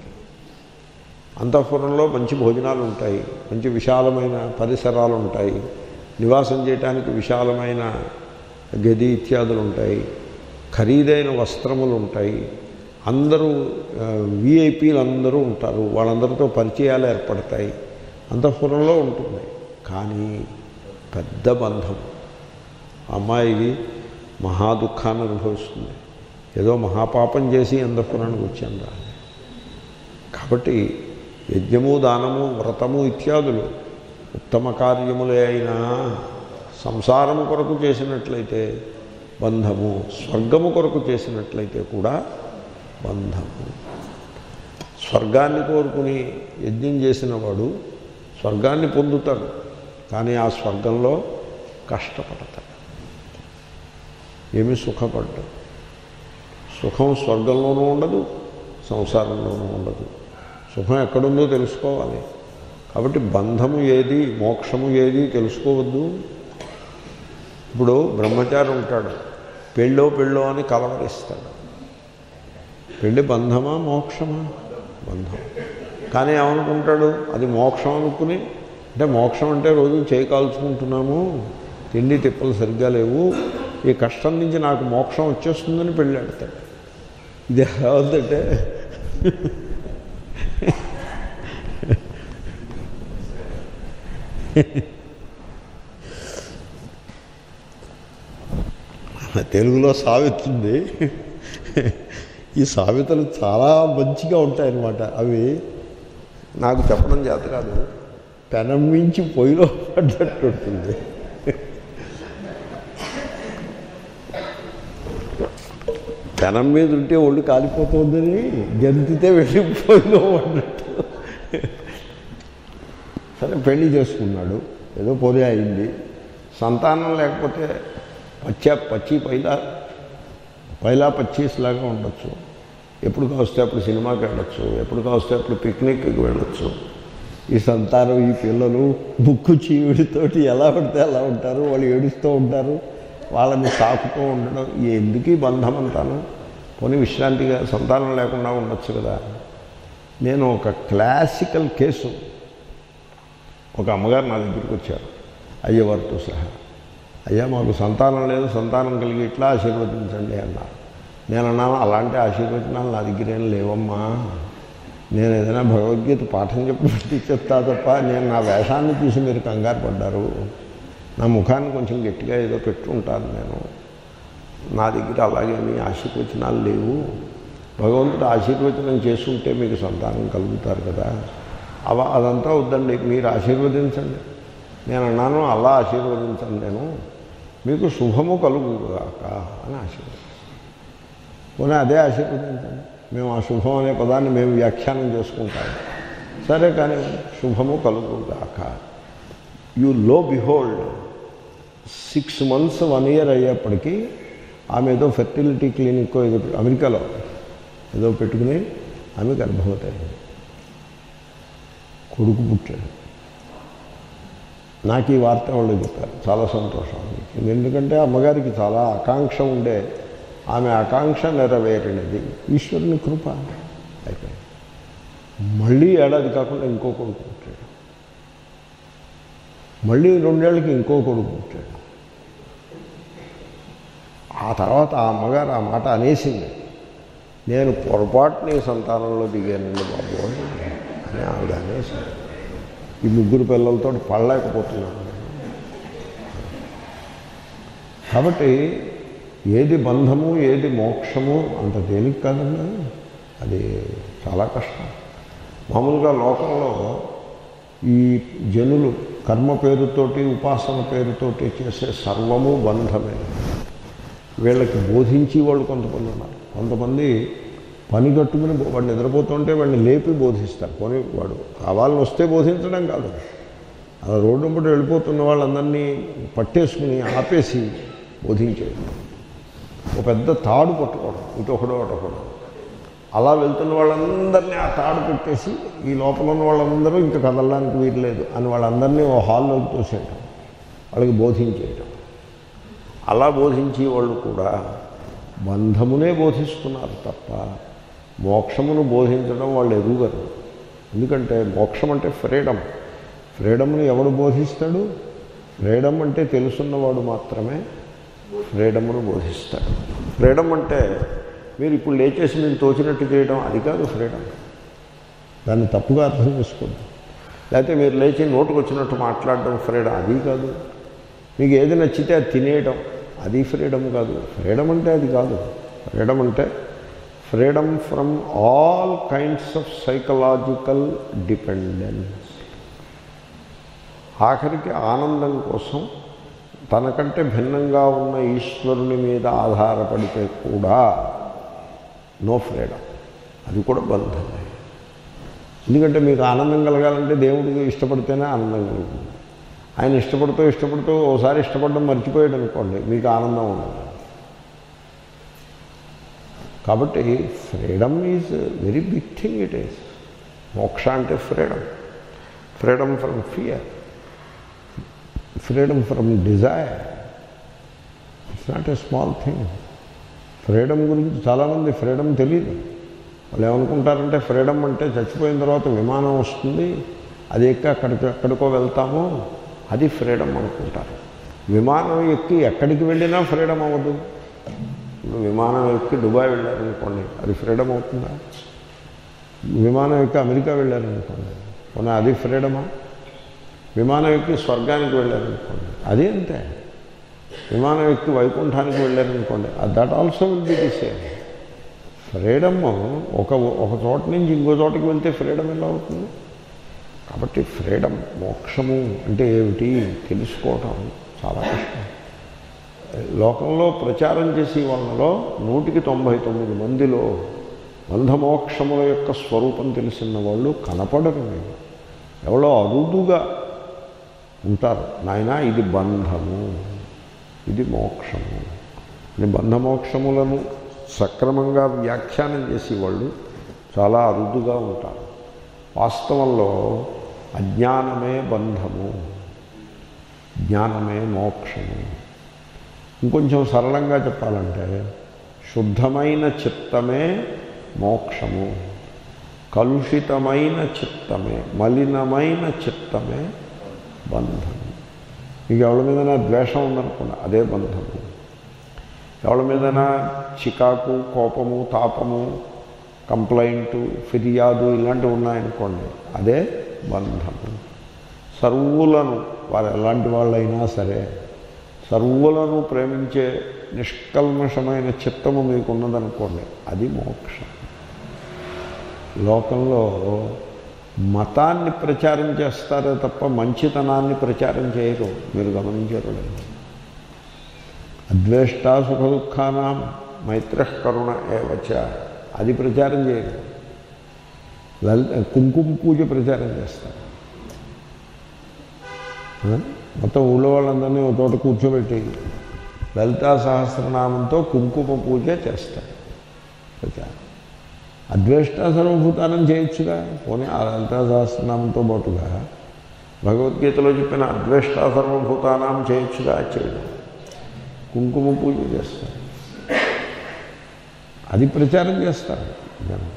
అంతఃపురంలో మంచి భోజనాలు ఉంటాయి, మంచి విశాలమైన పరిసరాలు ఉంటాయి, నివాసం చేయడానికి విశాలమైన గది ఇత్యాదులు ఉంటాయి, ఖరీదైన వస్త్రములు ఉంటాయి, అందరూ విఐపీలు అందరూ ఉంటారు, వాళ్ళందరితో పరిచయాలు ఏర్పడతాయి. అంతఃపురంలో ఉంటుంది. కానీ పెద్ద బంధం. అమ్మాయి మహా దుఃఖాన్ని అనుభవిస్తుంది. ఏదో మహాపాపం చేసి అంతఃపురానికి వచ్చాను రా. కాబట్టి యజ్ఞము, దానము, వ్రతము ఇత్యాదులు ఉత్తమ కార్యములే అయినా సంసారము కొరకు చేసినట్లయితే బంధము, స్వర్గము కొరకు చేసినట్లయితే కూడా బంధము. స్వర్గాన్ని కోరుకుని యజ్ఞం చేసిన వాడు స్వర్గాన్ని పొందుతాడు, కానీ ఆ స్వర్గంలో కష్టపడతాడు, ఏమీ సుఖపడ్డాడు. సుఖం స్వర్గంలోనూ ఉండదు, సంసారంలోనూ ఉండదు. సుఖం ఎక్కడుందో తెలుసుకోవాలి. కాబట్టి బంధము ఏది, మోక్షము ఏది తెలుసుకోవద్దు. ఇప్పుడు బ్రహ్మచారి ఉంటాడు, పెళ్ళో అని కలవరిస్తాడు. పెళ్ళి బంధమా మోక్షమా? బంధం. కానీ ఏమనుకుంటాడు, అది మోక్షం అనుకుని, అంటే మోక్షం అంటే రోజు చేయి కాల్చుకుంటున్నాము, తిండి తిప్పలు సరిగ్గా లేవు, ఈ కష్టం నుంచి నాకు మోక్షం వచ్చేస్తుందని పెళ్ళాడతాడు. ఇది ఎలా ఉందంటే, తెలుగులో సామెత ఉంది. ఈ సామెతలు చాలా మంచిగా ఉంటాయన్నమాట. అవి నాకు చెప్పడం చేత కాదు, పెనం మించి పొయ్యిలో పడ్డట్టు ఉంటుంది. పెనం మీద ఉంటే ఒళ్ళు కాలిపోతుందని గెంతితే వెళ్ళి పొయ్యిలో పడ్డట్టు. సరే, పెళ్లి చేసుకున్నాడు, ఏదో పొడి అయింది. సంతానం లేకపోతే పచ్చి పైలా 25 లాగా ఉండొచ్చు. ఎప్పుడు కావస్తే అప్పుడు సినిమాకి వెళ్ళొచ్చు, ఎప్పుడు కావస్తే అప్పుడు పిక్నిక్కి వెళ్ళొచ్చు. ఈ సంతానం, ఈ పిల్లలు ముక్కు చీవిడితోటి ఎలా పడితే అలా ఉంటారు, వాళ్ళు ఏడుస్తూ ఉంటారు, వాళ్ళని సాకుతూ ఉండడం. ఎందుకు ఈ బంధం అంటాను? పోనీ విశ్రాంతిగా సంతానం లేకుండా ఉండొచ్చు కదా. నేను ఒక క్లాసికల్ కేసు ఒక అమ్మగారు నా దగ్గరికి వచ్చారు అయ్యవారితో సహా. అయ్యా మాకు సంతానం లేదు, సంతానం కలిగి ఇట్లా ఆశీర్వదించండి అన్నారు. నేను అన్నాను, అలాంటి ఆశీర్వచనాలు నా దగ్గర ఏం లేవమ్మా, నేను ఏదైనా భగవద్గీత పాఠం చెప్పి చెప్తా తప్ప నేను నా వేషాన్ని చూసి మీరు కంగారు పడ్డారు, నా ముఖాన్ని కొంచెం గట్టిగా ఏదో పెట్టుకుంటాను, నేను నా దగ్గర అలాగేమీ ఆశీర్వచనాలు లేవు, భగవంతుడు ఆశీర్వచనం చేసుకుంటే మీకు సంతానం కలుగుతారు కదా, అదంతా వద్దండి, మీరు ఆశీర్వదించండి. నేను అన్నాను, అలా ఆశీర్వదించండి, నేను మీకు శుభము కలుగుగాక అని ఆశీర్వదించాను. పోనీ అదే ఆశీర్వదించండి, మేము ఆ శుభం అనే పదాన్ని మేము వ్యాఖ్యానం చేసుకుంటాము. సరే కానీ శుభము కలుగుగాక. యు లో బిహోల్డ్ 6 months 1 year అయ్యేప్పటికీ ఆమె ఏదో ఫెర్టిలిటీ క్లినిక్ ఏదో అమెరికాలో ఏదో పెట్టుకుని ఆమె గర్భవతి అయింది, కొడుకు పుట్టాడు. నాకు ఈ వార్త వాళ్ళు చెప్పారు, చాలా సంతోషం. ఎందుకంటే అమ్మగారికి చాలా ఆకాంక్ష ఉండే, ఆమె ఆకాంక్ష నెరవేరినది, ఈశ్వరుని కృప అయిపోయింది. మళ్ళీ ఏడాది కాకుండా ఇంకో కొడుకు పుట్టాడు, మళ్ళీ 2 ఏళ్ళకి ఇంకో కొడుకు పుట్టాడు. ఆ తర్వాత ఆ అమ్మగారు ఆ మాట అనేసింది, నేను పొరపాటుని సంతానంలో దిగానండి బాబు అని ఆవిడ అనేసింది. ఈ 3 పిల్లలతో పడలేకపోతున్నాను. కాబట్టి ఏది బంధము ఏది మోక్షము అంత తేలిక కాదండి, అది చాలా కష్టం. మామూలుగా లోకంలో ఈ జనులు కర్మ పేరుతోటి ఉపాసన పేరుతోటి చేసే సర్వము బంధమే. వీళ్ళకి బోధించి వాళ్ళు కొంతమంది ఉన్నారు, కొంతమంది పని కట్టుకుని వాడు నిద్రపోతుంటే వాడిని లేపి బోధిస్తారు. పోనీ వాడు కావాలని వస్తే బోధించడం కాదు, అలా రోడ్డు పూట వెళ్ళిపోతున్న వాళ్ళందరినీ పట్టేసుకుని ఆపేసి బోధించేది. ఒక పెద్ద తాడు పట్టుకోవడం, ఇటొకడో అటొకడో, అలా వెళ్తున్న వాళ్ళందరినీ ఆ తాడు పెట్టేసి ఈ లోపల ఉన్న వాళ్ళందరూ ఇంకా కదలడానికి వీరలేదు అని వాళ్ళందరినీ ఓ హాల్లోకి తోసేయటం, వాళ్ళకి బోధించేయటం. అలా బోధించే వాళ్ళు కూడా బంధమునే బోధిస్తున్నారు తప్ప మోక్షమును బోధించడం వాళ్ళు ఎరుగరు. ఎందుకంటే మోక్షం అంటే ఫ్రీడమ్. ఫ్రీడమ్ని ఎవడు బోధిస్తాడు? ఫ్రీడమ్ అంటే తెలుసున్నవాడు మాత్రమే ఫ్రీడమ్ను బోధిస్తాడు. ఫ్రీడమ్ అంటే మీరు ఇప్పుడు లేచేసి మీరు తోచినట్టు చేయడం, అది కాదు ఫ్రీడమ్. దాన్ని తప్పుగా అర్థం చేసుకోండి. లేకపోతే మీరు లేచి నోటుకు వచ్చినట్టు మాట్లాడడం ఫ్రీడమ్, అది కాదు. మీకు ఏది నచ్చితే అది తినేయడం, అది ఫ్రీడమ్ కాదు. ఫ్రీడమ్ అంటే అది కాదు. ఫ్రీడమ్ అంటే freedom from all kinds of psychological dependence. ఆఖరికి ఆనందం కోసం తనకంటే భిన్నంగా ఉన్న ఈశ్వరుని మీద ఆధారపడితే కూడా నో ఫ్రీడమ్, అది కూడా బంధమే. ఎందుకంటే మీకు ఆనందం కలగాలంటే దేవుడికి ఇష్టపడితేనే ఆనందం కలుగుతుంది. ఆయన ఇష్టపడుతూ ఓసారి ఇష్టపడడం మర్చిపోయాడు అనుకోండి, మీకు ఆనందం ఉండదు. కాబట్టి freedom is very big thing. It is moksha అంటే freedom. Freedom from fear, freedom from desire. It's not a small thing. Freedom గురించి చాలామంది ఫ్రీడమ్ తెలియదు. వాళ్ళు ఏమనుకుంటారంటే ఫ్రీడమ్ అంటే చచ్చిపోయిన తర్వాత విమానం వస్తుంది, అది ఎక్కి ఎక్కడికో వెళ్తాము, అది ఫ్రీడమ్ అనుకుంటారు. విమానం ఎక్కి ఎక్కడికి వెళ్ళినా ఫ్రీడమ్ అవ్వదు. ఇప్పుడు విమానం ఎక్కి దుబాయ్ వెళ్ళారనుకోండి, అది ఫ్రీడమ్ అవుతుందా? విమానం ఎక్కి అమెరికా వెళ్ళారనుకోండి, పోనీ అది ఫ్రీడమా? విమానం ఎక్కి స్వర్గానికి వెళ్ళారనుకోండి, అది అంతే. విమానం ఎక్కి వైకుంఠానికి వెళ్ళారనుకోండి, that also will be the same. Freedom ఒక చోట నుంచి ఇంకో చోటకి వెళ్తే ఫ్రీడమ్ ఎలా అవుతుంది? కాబట్టి ఫ్రీడమ్, మోక్షము అంటే ఏమిటి తెలుసుకోవటం చాలా కష్టం. లోకంలో ప్రచారం చేసే వాళ్ళలో 199 మందిలో బంధమోక్షముల యొక్క స్వరూపం తెలిసిన వాళ్ళు కనపడరు. ఎవరో అరుదుగా ఉంటారు. నాయనా ఇది బంధము, ఇది మోక్షము అని బంధమోక్షములను సక్రమంగా వ్యాఖ్యానం చేసేవాళ్ళు చాలా అరుదుగా ఉంటారు. వాస్తవంలో అజ్ఞానమే బంధము, జ్ఞానమే మోక్షము. ఇంకొంచెం సరళంగా చెప్పాలంటే శుద్ధమైన చిత్తమే మోక్షము, కలుషితమైన చిత్తమే, మలినమైన చిత్తమే బంధము. మీకు ఎవరి మీదైనా ద్వేషం ఉందనుకోండి, అదే బంధము. ఎవరి మీదైనా చికాకు, కోపము, తాపము, కంప్లైంటు, ఫిర్యాదు ఇలాంటివి ఉన్నాయనుకోండి, అదే బంధము. సర్వులను, వారు ఎలాంటి వాళ్ళైనా సరే, సర్వులను ప్రేమించే నిష్కల్మషమైన చిత్తము మీకు ఉన్నదనుకోండి, అది మోక్షం. లోకంలో మతాన్ని ప్రచారం చేస్తారే తప్ప మంచితనాన్ని ప్రచారం చేయరు. మీరు గమనించారు. అద్వేష్టా సుఖ దుఃఖానాం మైత్రః కరుణ ఏవచ, అది ప్రచారం చేయరు. కుంకుమ పూజ ప్రచారం చేస్తారు. మొత్తం ఊళ్ళో వాళ్ళందరినీ ఒక తోట కూర్చోబెట్టి లలితా సహస్రనామంతో కుంకుమ పూజ చేస్తారు ప్రచారం. అద్వేష్టా సర్వభూతానం చేయొచ్చుగా. పోనీ ఆ లలితా సహస్రనామంతో పాటుగా భగవద్గీతలో చెప్పిన అద్వేష్టా సర్వభూతానం చేయొచ్చుగా. చేయడం కుంకుమ పూజ చేస్తారు, అది ప్రచారం చేస్తారు జనం.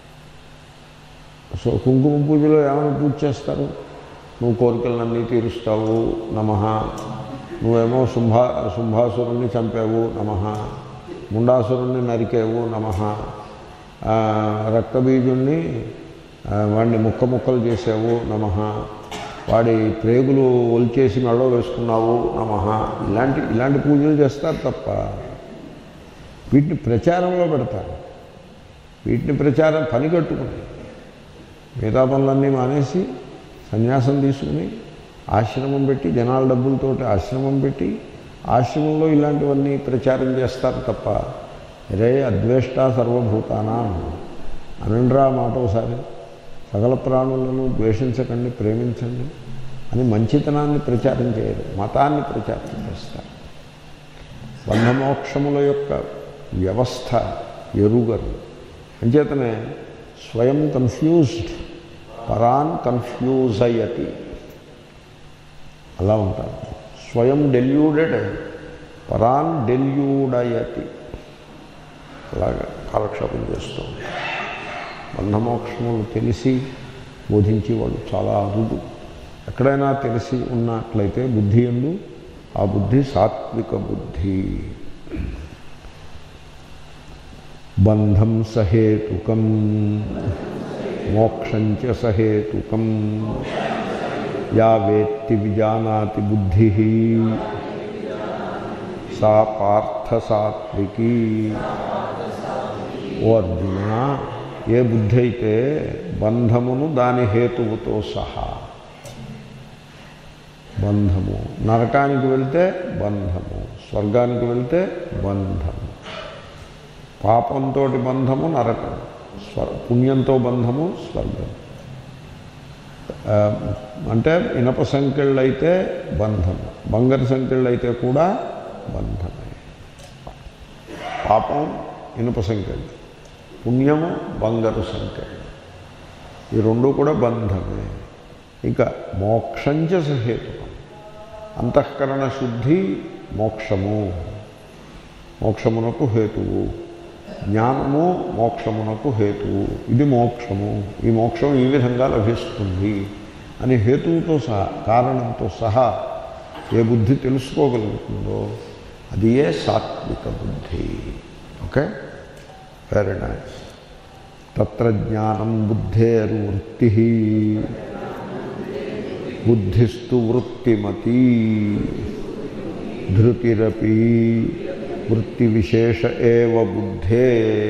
సో కుంకుమ పూజలో ఏమైనా పూజ చేస్తారు? నువ్వు కోరికలన్నీ తీరుస్తావు నమః, నువ్వేమో శుంభాసురుణ్ణి చంపావు నమః, ముండాసురుణ్ణి నరికేవు నమః, రక్తబీజుణ్ణి వాడిని ముక్కలు చేసావు నమః, వాడి ప్రేగులు ఒలిచేసి మెడలో వేసుకున్నావు నమః. ఇలాంటి పూజలు చేస్తారు తప్ప వీటిని ప్రచారంలో పెడతారు. వీటిని ప్రచారం పని కట్టుకుని మిగతా పనులన్నీ మానేసి సన్యాసం తీసుకుని ఆశ్రమం పెట్టి, జనాల డబ్బులతోటి ఆశ్రమం పెట్టి ఆశ్రమంలో ఇలాంటివన్నీ ప్రచారం చేస్తారు తప్ప రే అద్వేష్టా సర్వభూతానాం అనండ్రా మాట ఒకసారి, సకల ప్రాణులను ద్వేషించకండి, ప్రేమించండి అని మంచితనాన్ని ప్రచారం చేయరు, మతాన్ని ప్రచారం చేస్తారు. బంధమోక్షముల యొక్క వ్యవస్థ ఎరుగరు. అంచేతనే స్వయం కన్ఫ్యూజ్డ్ పరాన్ కన్ఫ్యూజయతి, అలా ఉంటారు. స్వయం డెల్యూడెడ్ పరాన్ డెల్యూడయతి, అలాగా కాలక్షేపం చేస్తూ ఉంటారు. బంధమోక్షములు తెలిసి బోధించేవాళ్ళు చాలా అరుదు. ఎక్కడైనా తెలిసి ఉన్నట్లయితే బుద్ధి యందు ఆ బుద్ధి సాత్విక బుద్ధి. బంధం సహేతుకం మోక్షం చ సహేతుకం యా వేత్తి విజానాతి బుద్ధి సా పార్థ సాత్వికీ. ఓ అర్జున, ఏ బుద్ధి అయితే బంధమును దాని హేతువుతో సహా, బంధము నరకానికి వెళ్తే బంధము, స్వర్గానికి వెళ్తే బంధము, పాపంతో బంధము నరకం, పుణ్యంతో బంధము స్వర్గం. అంటే ఇనప సంకెళ్ళు అయితే బంధము, బంగారు సంకెళ్ళు అయితే కూడా బంధమే. పాపం ఇనుప సంకెళ్ళు, పుణ్యము బంగారు సంకెళ్ళు, ఈ రెండు కూడా బంధమే. ఇంకా మోక్షంచ సహేతుకం, అంతఃకరణ శుద్ధి మోక్షము, మోక్షమునకు హేతువు. జ్ఞానము మోక్షమునకు హేతువు. ఇది మోక్షము, ఈ మోక్షం ఈ విధంగా లభిస్తుంది అని హేతువుతో సహా, కారణంతో సహా ఏ బుద్ధి తెలుసుకోగలుగుతుందో అది ఏ సాత్విక బుద్ధి. Okay, very nice. తత్ర జ్ఞానం బుద్ధేర్వృత్తి బుద్ధిస్తు వృత్తిమతి ధృతిరపి వృత్తి విశేష ఏవ బుద్ధే.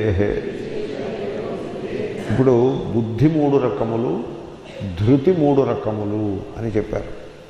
ఇప్పుడు బుద్ధి 3 రకములు, ధృతి 3 రకములు అని చెప్పారు.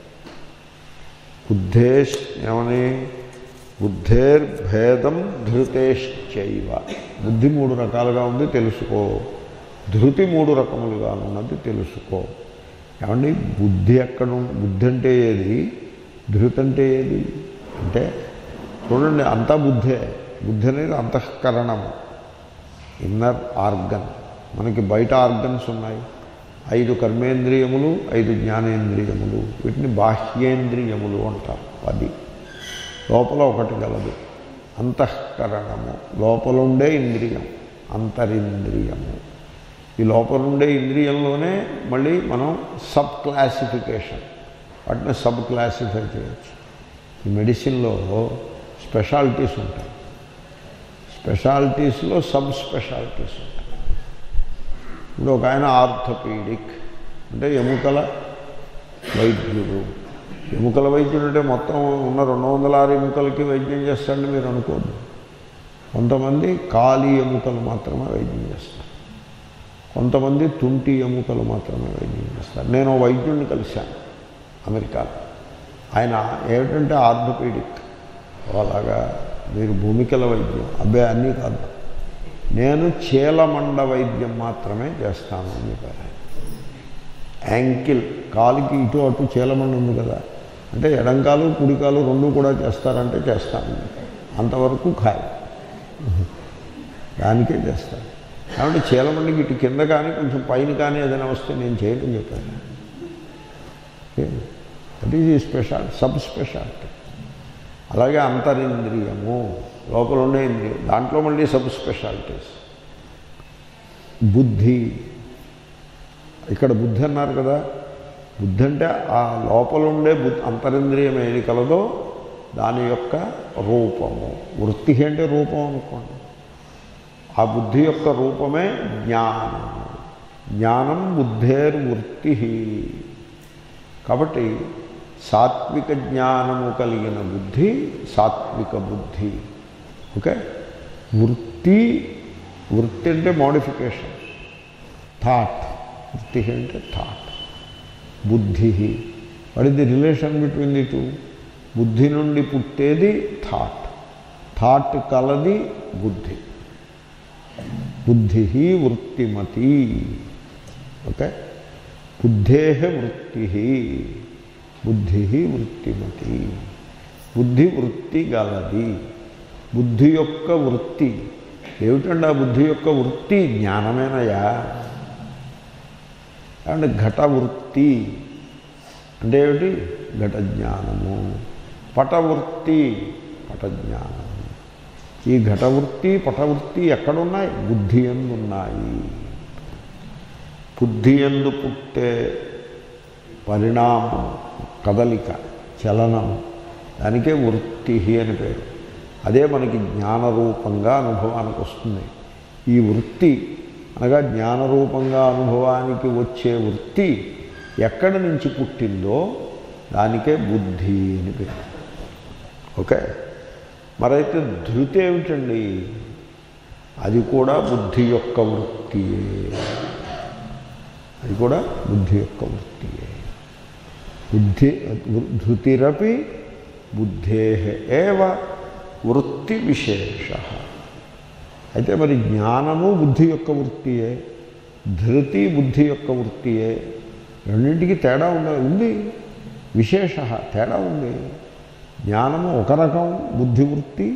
బుద్ధేష్ ఏమని, బుద్ధేర్భేదం ధృతేశ్చైవ. బుద్ధి 3 రకాలుగా ఉంది తెలుసుకో, ధృతి 3 రకములుగా ఉన్నది తెలుసుకో. ఏమండి బుద్ధి ఎక్కడ, బుద్ధి అంటే ఏది, ధృతి అంటే ఏది అంటే చూడండి, అంతా బుద్ధే. బుద్ధి అనేది అంతఃకరణము, ఇన్నర్ ఆర్గన్. మనకి బయట ఆర్గన్స్ ఉన్నాయి, 5 కర్మేంద్రియములు, 5 జ్ఞానేంద్రియములు, వీటిని బాహ్యేంద్రియములు అంటారు. 10 లోపల ఒకటి గలదు అంతఃకరణము, లోపల ఉండే ఇంద్రియం అంతరింద్రియము. ఈ లోపల ఉండే ఇంద్రియంలోనే మళ్ళీ మనం సబ్ క్లాసిఫికేషన్, వాటిని సబ్ క్లాసిఫై చేయొచ్చు. ఈ మెడిసిన్లో స్పెషాలిటీస్ ఉంటాయి, స్పెషాలిటీస్లో సబ్ స్పెషాలిటీస్ ఉంటాయి. ఇప్పుడు ఒక ఆయన ఆర్థోపీడిక్ అంటే ఎముకల వైద్యుడు. ఎముకల వైద్యుడు అంటే మొత్తం ఉన్న 206 ఎముకలకి వైద్యం చేస్తాడని మీరు అనుకోద్దు. కొంతమంది ఖాళీ ఎముకలు మాత్రమే వైద్యం చేస్తారు, కొంతమంది తుంటి ఎముకలు మాత్రమే వైద్యం చేస్తారు. నేను వైద్యుడిని కలిశాను అమెరికాలో. ఆయన ఏమిటంటే ఆర్థోపీడిక్. అలాగా మీరు భూమికల వైద్యం అబ్బాయి అన్నీ కాదు, నేను చీలమండ వైద్యం మాత్రమే చేస్తాను అని చెప్పారు. యాంకిల్ కాలుకి ఇటు అటు చీలమండ ఉంది కదా, అంటే ఎడంకాలు కుడికాలు రెండు కూడా చేస్తారంటే చేస్తాను, అంతవరకు ఖాళీ దానికే చేస్తాను. కాబట్టి చీలమండికి ఇటు కింద కానీ కొంచెం పైన కానీ ఏదైనా వస్తే నేను చేయడం చెప్పాను. దట్ ఈజ్ ఈ స్పెషాలిటీ, సబ్ స్పెషాలిటీ. అలాగే అంతరింద్రియము, లోపల ఉండే ఇంద్రియం, దాంట్లో మళ్ళీ సబ్ స్పెషాలిటీస్. బుద్ధి, ఇక్కడ బుద్ధి అన్నారు కదా, బుద్ధి అంటే ఆ లోపల ఉండే అంతరింద్రియం ఏది కలదో దాని యొక్క రూపము. వృత్తి అంటే రూపం అనుకోండి. ఆ బుద్ధి యొక్క రూపమే జ్ఞానము. జ్ఞానం బుద్ధేర్వృత్తి. కాబట్టి సాత్విక జ్ఞానము కలిగిన బుద్ధి సాత్విక బుద్ధి. ఓకే. వృత్తి, వృత్తి అంటే మోడిఫికేషన్, థాట్. వృత్తి అంటే థాట్. బుద్ధి, what is the relation between the two? బుద్ధి నుండి పుట్టేది థాట్, థాట్ కలది బుద్ధి. బుద్ధి వృత్తిమతి. ఓకే. బుద్ధే వృత్తి, బుద్ధి వృత్తిమతి. బుద్ధి వృత్తి గలది. బుద్ధి యొక్క వృత్తి ఏమిటండి? ఆ బుద్ధి యొక్క వృత్తి జ్ఞానమేనయా. అండ్ ఘటవృత్తి అంటే ఏమిటి? ఘట జ్ఞానము. పటవృత్తి, పటజ్ఞానము. ఈ ఘటవృత్తి పటవృత్తి ఎక్కడున్నాయి? బుద్ధి యందు ఉన్నాయి. బుద్ధి యందు పుట్టే పరిణామం, కదలిక, చలనం, దానికే వృత్తి అని పేరు. అదే మనకి జ్ఞానరూపంగా అనుభవానికి వస్తుంది. ఈ వృత్తి అనగా జ్ఞానరూపంగా అనుభవానికి వచ్చే వృత్తి ఎక్కడి నుంచి పుట్టిందో దానికే బుద్ధి అని పేరు. ఓకే. మరైతే ధృతి ఏమిటండి? అది కూడా బుద్ధి యొక్క వృత్తియే. అది కూడా బుద్ధి యొక్క వృత్తియే. బుద్ధి ధృతిరపి బుద్ధే ఏవ వృత్తి విశేష. అయితే మరి జ్ఞానము బుద్ధి యొక్క వృత్తియే, ధృతి బుద్ధి యొక్క వృత్తియే. రెండింటికి తేడా ఉంది, విశేష తేడా ఉంది. జ్ఞానము ఒక రకం బుద్ధివృత్తి,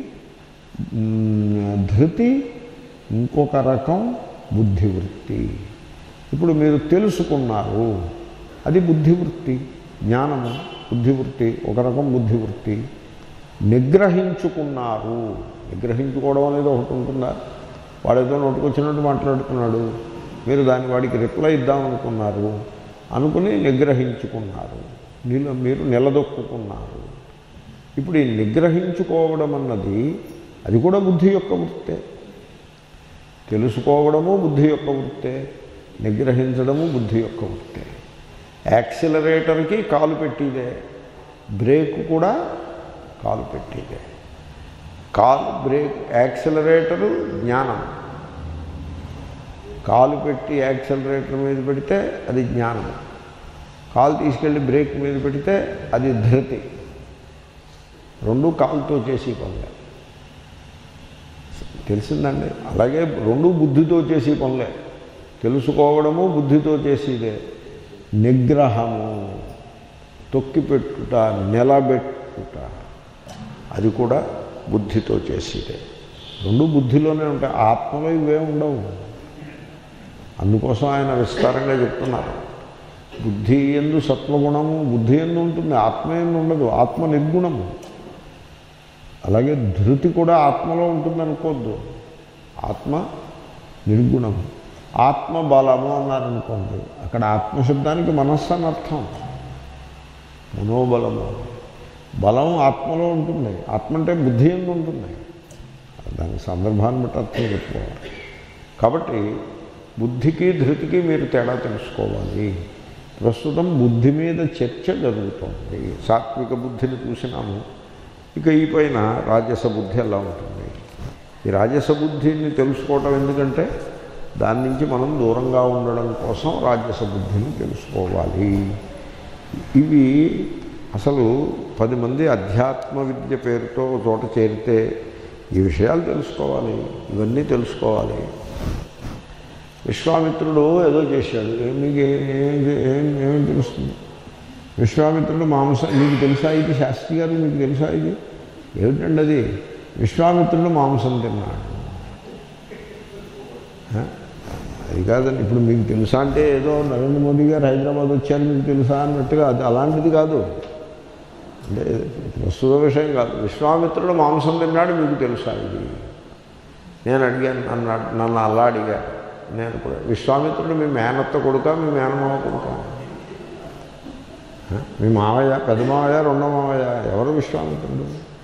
ధృతి ఇంకొక రకం బుద్ధివృత్తి. ఇప్పుడు మీరు తెలుసుకున్నారు, అది బుద్ధివృత్తి. జ్ఞానము బుద్ధివృత్తి, ఒక రకం బుద్ధివృత్తి. నిగ్రహించుకున్నారు, నిగ్రహించుకోవడం అనేది ఒకటి ఉంటుందా? వాడేదో నోటుకొచ్చినట్టు మాట్లాడుతున్నాడు, మీరు దాన్ని వాడికి రిప్లై ఇద్దామనుకున్నారు, అనుకుని నిగ్రహించుకున్నారు, మీరు నిలదొక్కున్నారు. ఇప్పుడు ఈ నిగ్రహించుకోవడం అన్నది అది కూడా బుద్ధి యొక్క వృత్తే. తెలుసుకోవడము బుద్ధి యొక్క వృత్తే, నిగ్రహించడము బుద్ధి యొక్క వృత్తే. యాక్సిలరేటర్కి కాలు పెట్టిదే, బ్రేక్ కూడా కాలు పెట్టిదే. కాలు బ్రేక్, యాక్సిలరేటరు జ్ఞానం. కాలు పెట్టి యాక్సిలరేటర్ మీద పెడితే అది జ్ఞానం. కాలు తీసుకెళ్ళి బ్రేక్ మీద పెడితే అది ధృతి. రెండు కాలుతో చేసి పనులే, తెలిసిందండి. అలాగే రెండు బుద్ధితో చేసి పనులే. తెలుసుకోవడము బుద్ధితో చేసేదే, నిగ్రహము తొక్కిపెట్టుట, నిలబెట్టుట, అది కూడా బుద్ధితో చేసేదే. రెండు బుద్ధిలోనే ఉంటాయి, ఆత్మలో ఇవే ఉండవు. అందుకోసం ఆయన విస్తారంగా చెప్తున్నారు. బుద్ధి యందు సత్వగుణము బుద్ధి యందు ఉంటుంది, ఆత్మ యందు ఉండదు. ఆత్మ నిర్గుణము. అలాగే ధృతి కూడా ఆత్మలో ఉంటుంది అనుకోవద్దు, ఆత్మ నిర్గుణము. ఆత్మ బలము అన్నారనుకోండి, అక్కడ ఆత్మశబ్దానికి మనస్సు అని అర్థం. మనోబలము. బలం ఆత్మలో ఉంటుంది. ఆత్మ అంటే బుద్ధి ఎందు ఉంటుంది. దానికి సందర్భాన్ని బట్టి అర్థం చెప్పుకోవాలి. కాబట్టి బుద్ధికి ధృతికి మీరు తేడా తెలుసుకోవాలి. ప్రస్తుతం బుద్ధి మీద చర్చ జరుగుతోంది. సాత్విక బుద్ధిని చూసినాము. ఇక ఈ పైన రాజస బుద్ధి ఎలా ఉంటుంది? ఈ రాజస బుద్ధిని తెలుసుకోవటం ఎందుకంటే దాని నుంచి మనం దూరంగా ఉండడం కోసం రాజస బుద్ధిని తెలుసుకోవాలి. ఇవి అసలు 10 మంది అధ్యాత్మ విద్య పేరుతో చోట చేరితే ఈ విషయాలు తెలుసుకోవాలి. ఇవన్నీ తెలుసుకోవాలి. విశ్వామిత్రుడు ఏదో చేశాడు. మీకు ఏమేమి తెలుస్తుంది? విశ్వామిత్రుడు మాంసం మీకు తెలుసా? ఇది శాస్త్రి గారు మీకు తెలుసా? ఇది ఏమిటండి అది? విశ్వామిత్రుడు మాంసం తిన్నాడు. అది కాదండి. ఇప్పుడు మీకు తెలుసా అంటే ఏదో నరేంద్ర మోదీ గారు హైదరాబాద్ వచ్చారు మీకు తెలుసా అన్నట్టుగా, అది అలాంటిది కాదు. అంటే ప్రస్తుత విషయం కాదు. విశ్వామిత్రుడు మాంసం తిన్నాడు మీకు తెలుసా? ఇది నేను అడిగాను. నన్ను అలా అడిగాను. నేను కూడా విశ్వామిత్రుడు మీ మేనత్త కొడుక మీ మేనమావ కొడుక? మీ మావయ్య, పెద్ద మావయ్య, రెండో మావయ్య? ఎవరు విశ్వామిత్రుడు?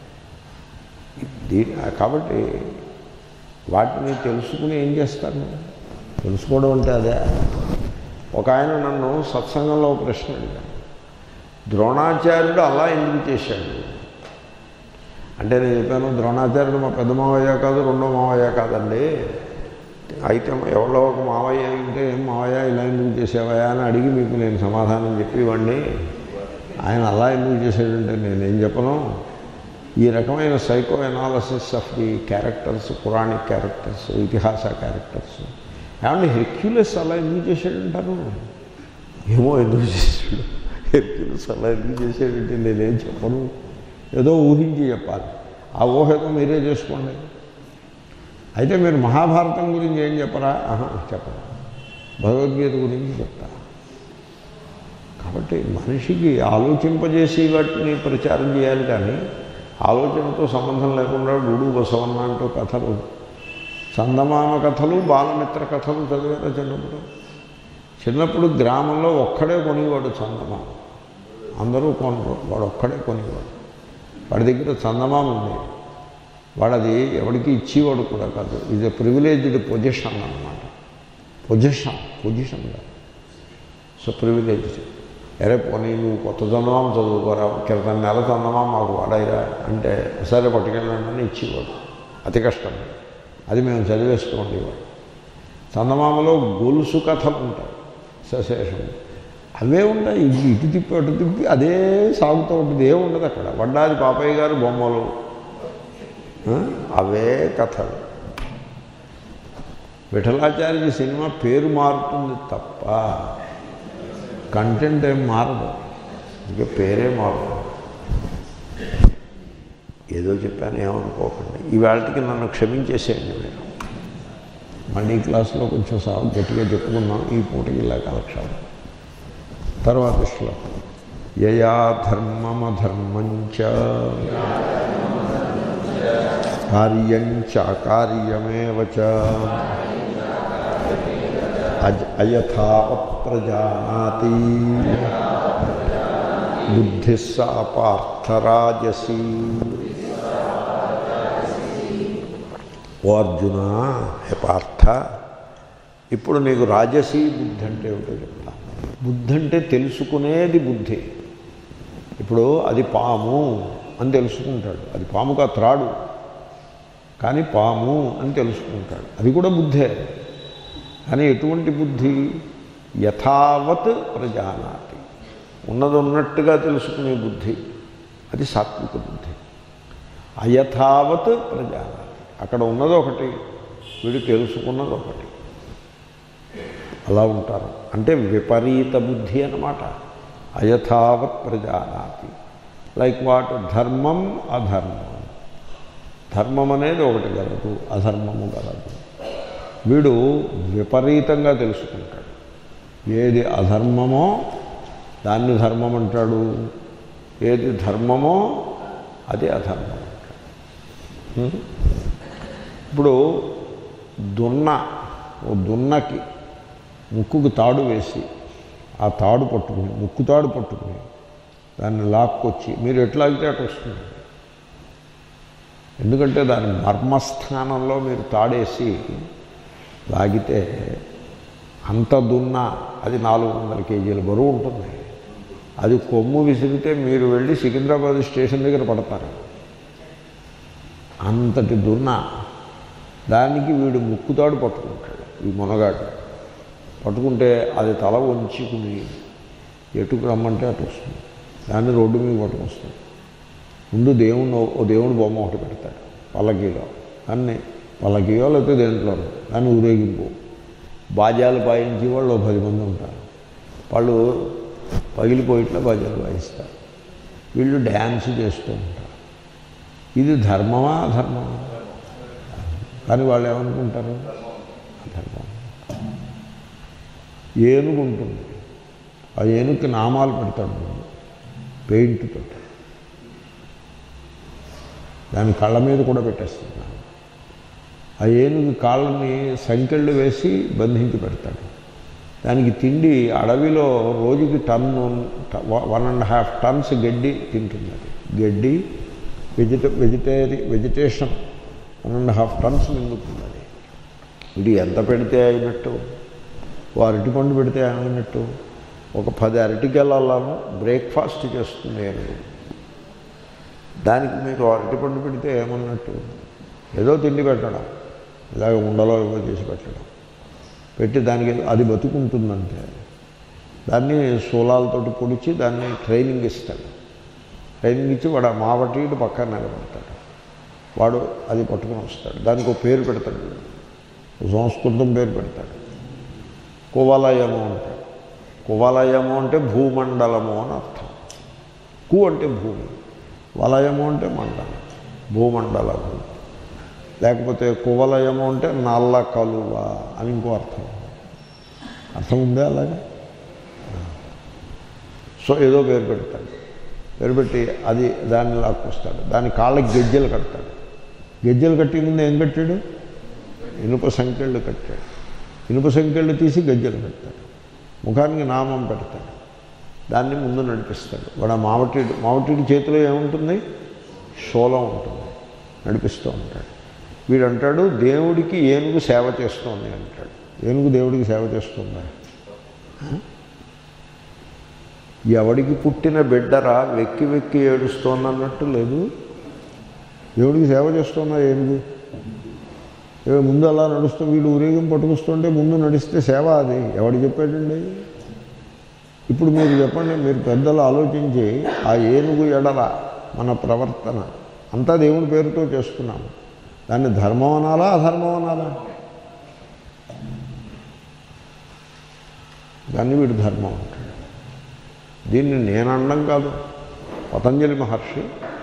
కాబట్టి వాటిని తెలుసుకుని ఏం చేస్తారు? తెలుసుకోవడం అంటే అదే. ఒక ఆయన నన్ను సత్సంగంలో ప్రశ్న అడిగాను. ద్రోణాచార్యుడు అలా ఎందుకు చేశాడు అంటే నేను చెప్పాను, ద్రోణాచార్యుడు మా పెద్ద మావయ్య కాదు, రెండో మావయ్య కాదండి. అయితే ఎవరో ఒక మావయ్య ఉంటే ఏం మావయ్య ఇలా ఎందుకు చేసేవయ్యా అని అడిగి మీకు నేను సమాధానం చెప్పి ఇవ్వండి. ఆయన అలా ఎందుకు చేశాడంటే నేనేం చెప్పను. ఈ రకమైన psycho analysis of the characters, Puranic characters, ఇతిహాస క్యారెక్టర్స్. ఏమంటే హెర్క్యులస్ అలా ఎందుకు చేశాడంటారు? ఏమో ఎందుకు చేశాడు. హెర్క్యులస్ అలా ఎందుకు చేశాడంటే నేనేం చెప్పను. ఏదో ఊహించి చెప్పాలి. ఆ ఊహతో మీరే చేసుకోండి. అయితే మీరు మహాభారతం గురించి ఏం చెప్పరా? చెప్పరా. భగవద్గీత గురించి చెప్తా. కాబట్టి మనిషికి ఆలోచింపజేసి వాటిని ప్రచారం చేయాలి. కానీ ఆలోచనతో సంబంధం లేకుండా గుడు బసవన్న అంటూ కథలు, చందమామ కథలు, బాలమిత్ర కథలు చదివారా చిన్నప్పుడు? చిన్నప్పుడు గ్రామంలో ఒక్కడే కొనేవాడు చందమామ. అందరూ కొనరు, వాడు ఒక్కడే కొనేవాడు. వాడి దగ్గర చందమామ ఉంది. వాడు అది ఎవరికి ఇచ్చేవాడు కూడా కాదు. ఇది ప్రివిలేజ్డ్ పొజిషన్ అన్నమాట. పొజిషన్ కాదు. So privileged. ఎరే పోనీ నువ్వు కొత్త చందమామ చదువుకోరా, క్రితం నెల చందమామ మాకు వాడాయిరా అంటే సరే పట్టుకెళ్ళండి అని ఇచ్చేవాడు. అతి కష్టం. అది మేము చదివేస్తూ ఉండేవాడు. చందమామలో గొలుసు కథలు ఉంటాయి, సశేషం. అవే ఉంటాయి. ఇటు తిప్పి అటు తిప్పి అదే సాగుతూ ఉంటుంది. ఏముండదు అక్కడ. వడ్డాది పాపయ్య గారు బొమ్మలు, అవే కథలు. విఠలాచార్య సినిమా పేరు మారుతుంది తప్ప కంటెంట్ ఏం మారదు. ఇంకా పేరే మారదు. ఏదో చెప్పాను, ఏమనుకోకండి. ఈవేళకి నన్ను క్షమించేసేయండి. మీరు మళ్ళీ క్లాసులో కొంచెం సాగు గట్టిగా చెప్పుకున్నాం. ఈ పూటకి ఇలా కాలక్షేపం. తర్వాత శ్లోకం. యయా ధర్మమధర్మంచ కార్యంచ అకార్యమేవ చ అయథావత్ ప్రజానాతి బుద్ధి సా పార్థరాజసి. ఓ అర్జున, హే పార్థ, ఇప్పుడు నీకు రాజసీ బుద్ధి అంటే ఏమిటో చెప్తా. బుద్ధి అంటే తెలుసుకునేది బుద్ధి. ఇప్పుడు అది పాము అని తెలుసుకుంటాడు. అది పాముగా త్రాడు, కానీ పాము అని తెలుసుకుంటాడు. అది కూడా బుద్ధే. కానీ ఎటువంటి బుద్ధి? యథావత్ ప్రజానాతి, ఉన్నది ఉన్నట్టుగా తెలుసుకునే బుద్ధి. అది సాత్విక బుద్ధి. అయథావత్ ప్రజానాతి, అక్కడ ఉన్నది ఒకటి, వీడు తెలుసుకున్నది ఒకటి. అలా ఉంటారు. అంటే విపరీత బుద్ధి అన్నమాట. అయథావత్ ప్రజానాతి. Like what? ధర్మం అధర్మం. ధర్మం అనేది ఒకటి గలదు, అధర్మము గలదు. వీడు విపరీతంగా తెలుసుకుంటాడు. ఏది అధర్మమో దాన్ని ధర్మం అంటాడు, ఏది ధర్మమో అది అధర్మం అంటాడు. ఇప్పుడు దున్నకి ముక్కుకు తాడు వేసి ఆ తాడు పట్టుకుని, ముక్కు తాడు పట్టుకుని దాన్ని లాక్కొచ్చి మీరు ఎట్లాగితే అటు వస్తుంది. ఎందుకంటే దాని మర్మస్థానంలో మీరు తాడేసి లాగితే అంత దున్నా అది 400 కేజీల బరువు ఉంటుంది. అది కొమ్ము విసిరితే మీరు వెళ్ళి సికింద్రాబాద్ స్టేషన్ దగ్గర పడతారు. అంతటి దున్నా దానికి వీడు ముక్కుతాడు పట్టుకుంటాడు. ఈ మునగాడు పట్టుకుంటే అది తల వంచుకుని ఎటుకు రమ్మంటే అటు వస్తుంది. దాన్ని రోడ్డు మీద పట్టుకొస్తుంది. ముందు దేవుడు బొమ్మ ఒకటి పెడతాడు పల్లకీలో. దాన్ని పల్లకీయో లేకపోతే దేంట్లోనో దాన్ని ఊరేగింపు. బాజాలు వాయించి వాళ్ళు 10 మంది ఉంటారు. వాళ్ళు పగిలిపోయిట్లా బాజాలు వాయిస్తారు. వీళ్ళు డ్యాన్స్ చేస్తూ ఉంటారు. ఇది ధర్మమా అధర్మమా? కానీ వాళ్ళు ఏమనుకుంటారు? అధర్మం. ఏనుగు ఉంటుంది. ఆ ఏనుగుకి నామాలు పెడతాడు పెయింట్తో. దాని కళ్ళ మీద కూడా పెట్టేస్తున్నాను. ఆ ఏనుగు కాళ్ళని సంకెళ్ళు వేసి బంధించి పెడతాడు. దానికి తిండి అడవిలో రోజుకి 1.5 టన్స్ గడ్డి తింటుంది. అది గడ్డి వెజిటేషన్ 1.5 టన్స్ మింగుతుంది. అది ఇది ఎంత పెడితే అయినట్టు? ఓ అరటిపండు పెడితే అయినట్టు ఒక 10 అరటికెళ్ళాలను బ్రేక్ఫాస్ట్ చేస్తుంది ఏనుగు. దానికి మీరు అరటిపండు పెడితే ఏమన్నట్టు? ఏదో తిండి పెట్టడం, ఇలాగ ఉండలో ఏవో చేసి పెట్టడం, పెట్టి దానికి అది బతుకుంటుందంటే దాన్ని శూలాలతోటి పొడిచి దాన్ని ట్రైనింగ్ ఇస్తాడు. ట్రైనింగ్ ఇచ్చి వాడు ఆ మావటీడు పక్కన నిలబడతాడు. వాడు అది పట్టుకుని వస్తాడు. దానికి ఒక పేరు పెడతాడు. సంస్కృతం పేరు పెడతాడు. కువలయము అంటాడు. కువలయము అంటే భూమండలము అని అర్థం. కు అంటే భూమి, వలయము అంటే మండలం, భూమండలము. లేకపోతే కువలయము అంటే నల్ల కలువ అని ఇంకో అర్థం. అర్థం ఉందే అలాగే. సో ఏదో పేరు పెడతాడు. పేరు పెట్టి అది దాన్ని లాక్కొస్తాడు. దాని కాళ్ళకి గెజ్జెలు కడతాడు. గెజ్జెలు కట్టి ముందు ఏం కట్టాడు? ఇనుప సంకెళ్ళు కట్టాడు. ఇనుప సంకెళ్ళు తీసి గెజ్జెలు కట్టాడు. ముఖానికి నామం పెడతాడు. దాన్ని ముందు నడిపిస్తాడు. వాడు మావటీడి చేతిలో ఏముంటుంది? శూలం ఉంటుంది. నడిపిస్తూ ఉంటాడు. వీడంటాడు దేవుడికి ఏనుగు సేవ చేస్తోంది అంటాడు. ఏనుగు దేవుడికి సేవ చేస్తుందా? ఎవడికి పుట్టిన బిడ్డరా వెక్కి వెక్కి ఏడుస్తోందన్నట్టు లేదు. దేవుడికి సేవ చేస్తున్నా ఏనుగు. ముందు అలా నడుస్తూ వీడు ఊరేగం పట్టుకొస్తుంటే ముందు నడిస్తే సేవ. అది ఎవడు చెప్పాడండి? ఇప్పుడు మీరు చెప్పండి, మీరు పెద్దలు ఆలోచించి ఆ ఏనుగు ఎడల మన ప్రవర్తన అంతా దేవుని పేరుతో చేస్తున్నాము. దాన్ని ధర్మం అనాలా అధర్మం అనాలా? దాన్ని వీడు ధర్మం అంటాడు. దీన్ని నేను అనడం కాదు. పతంజలి మహర్షి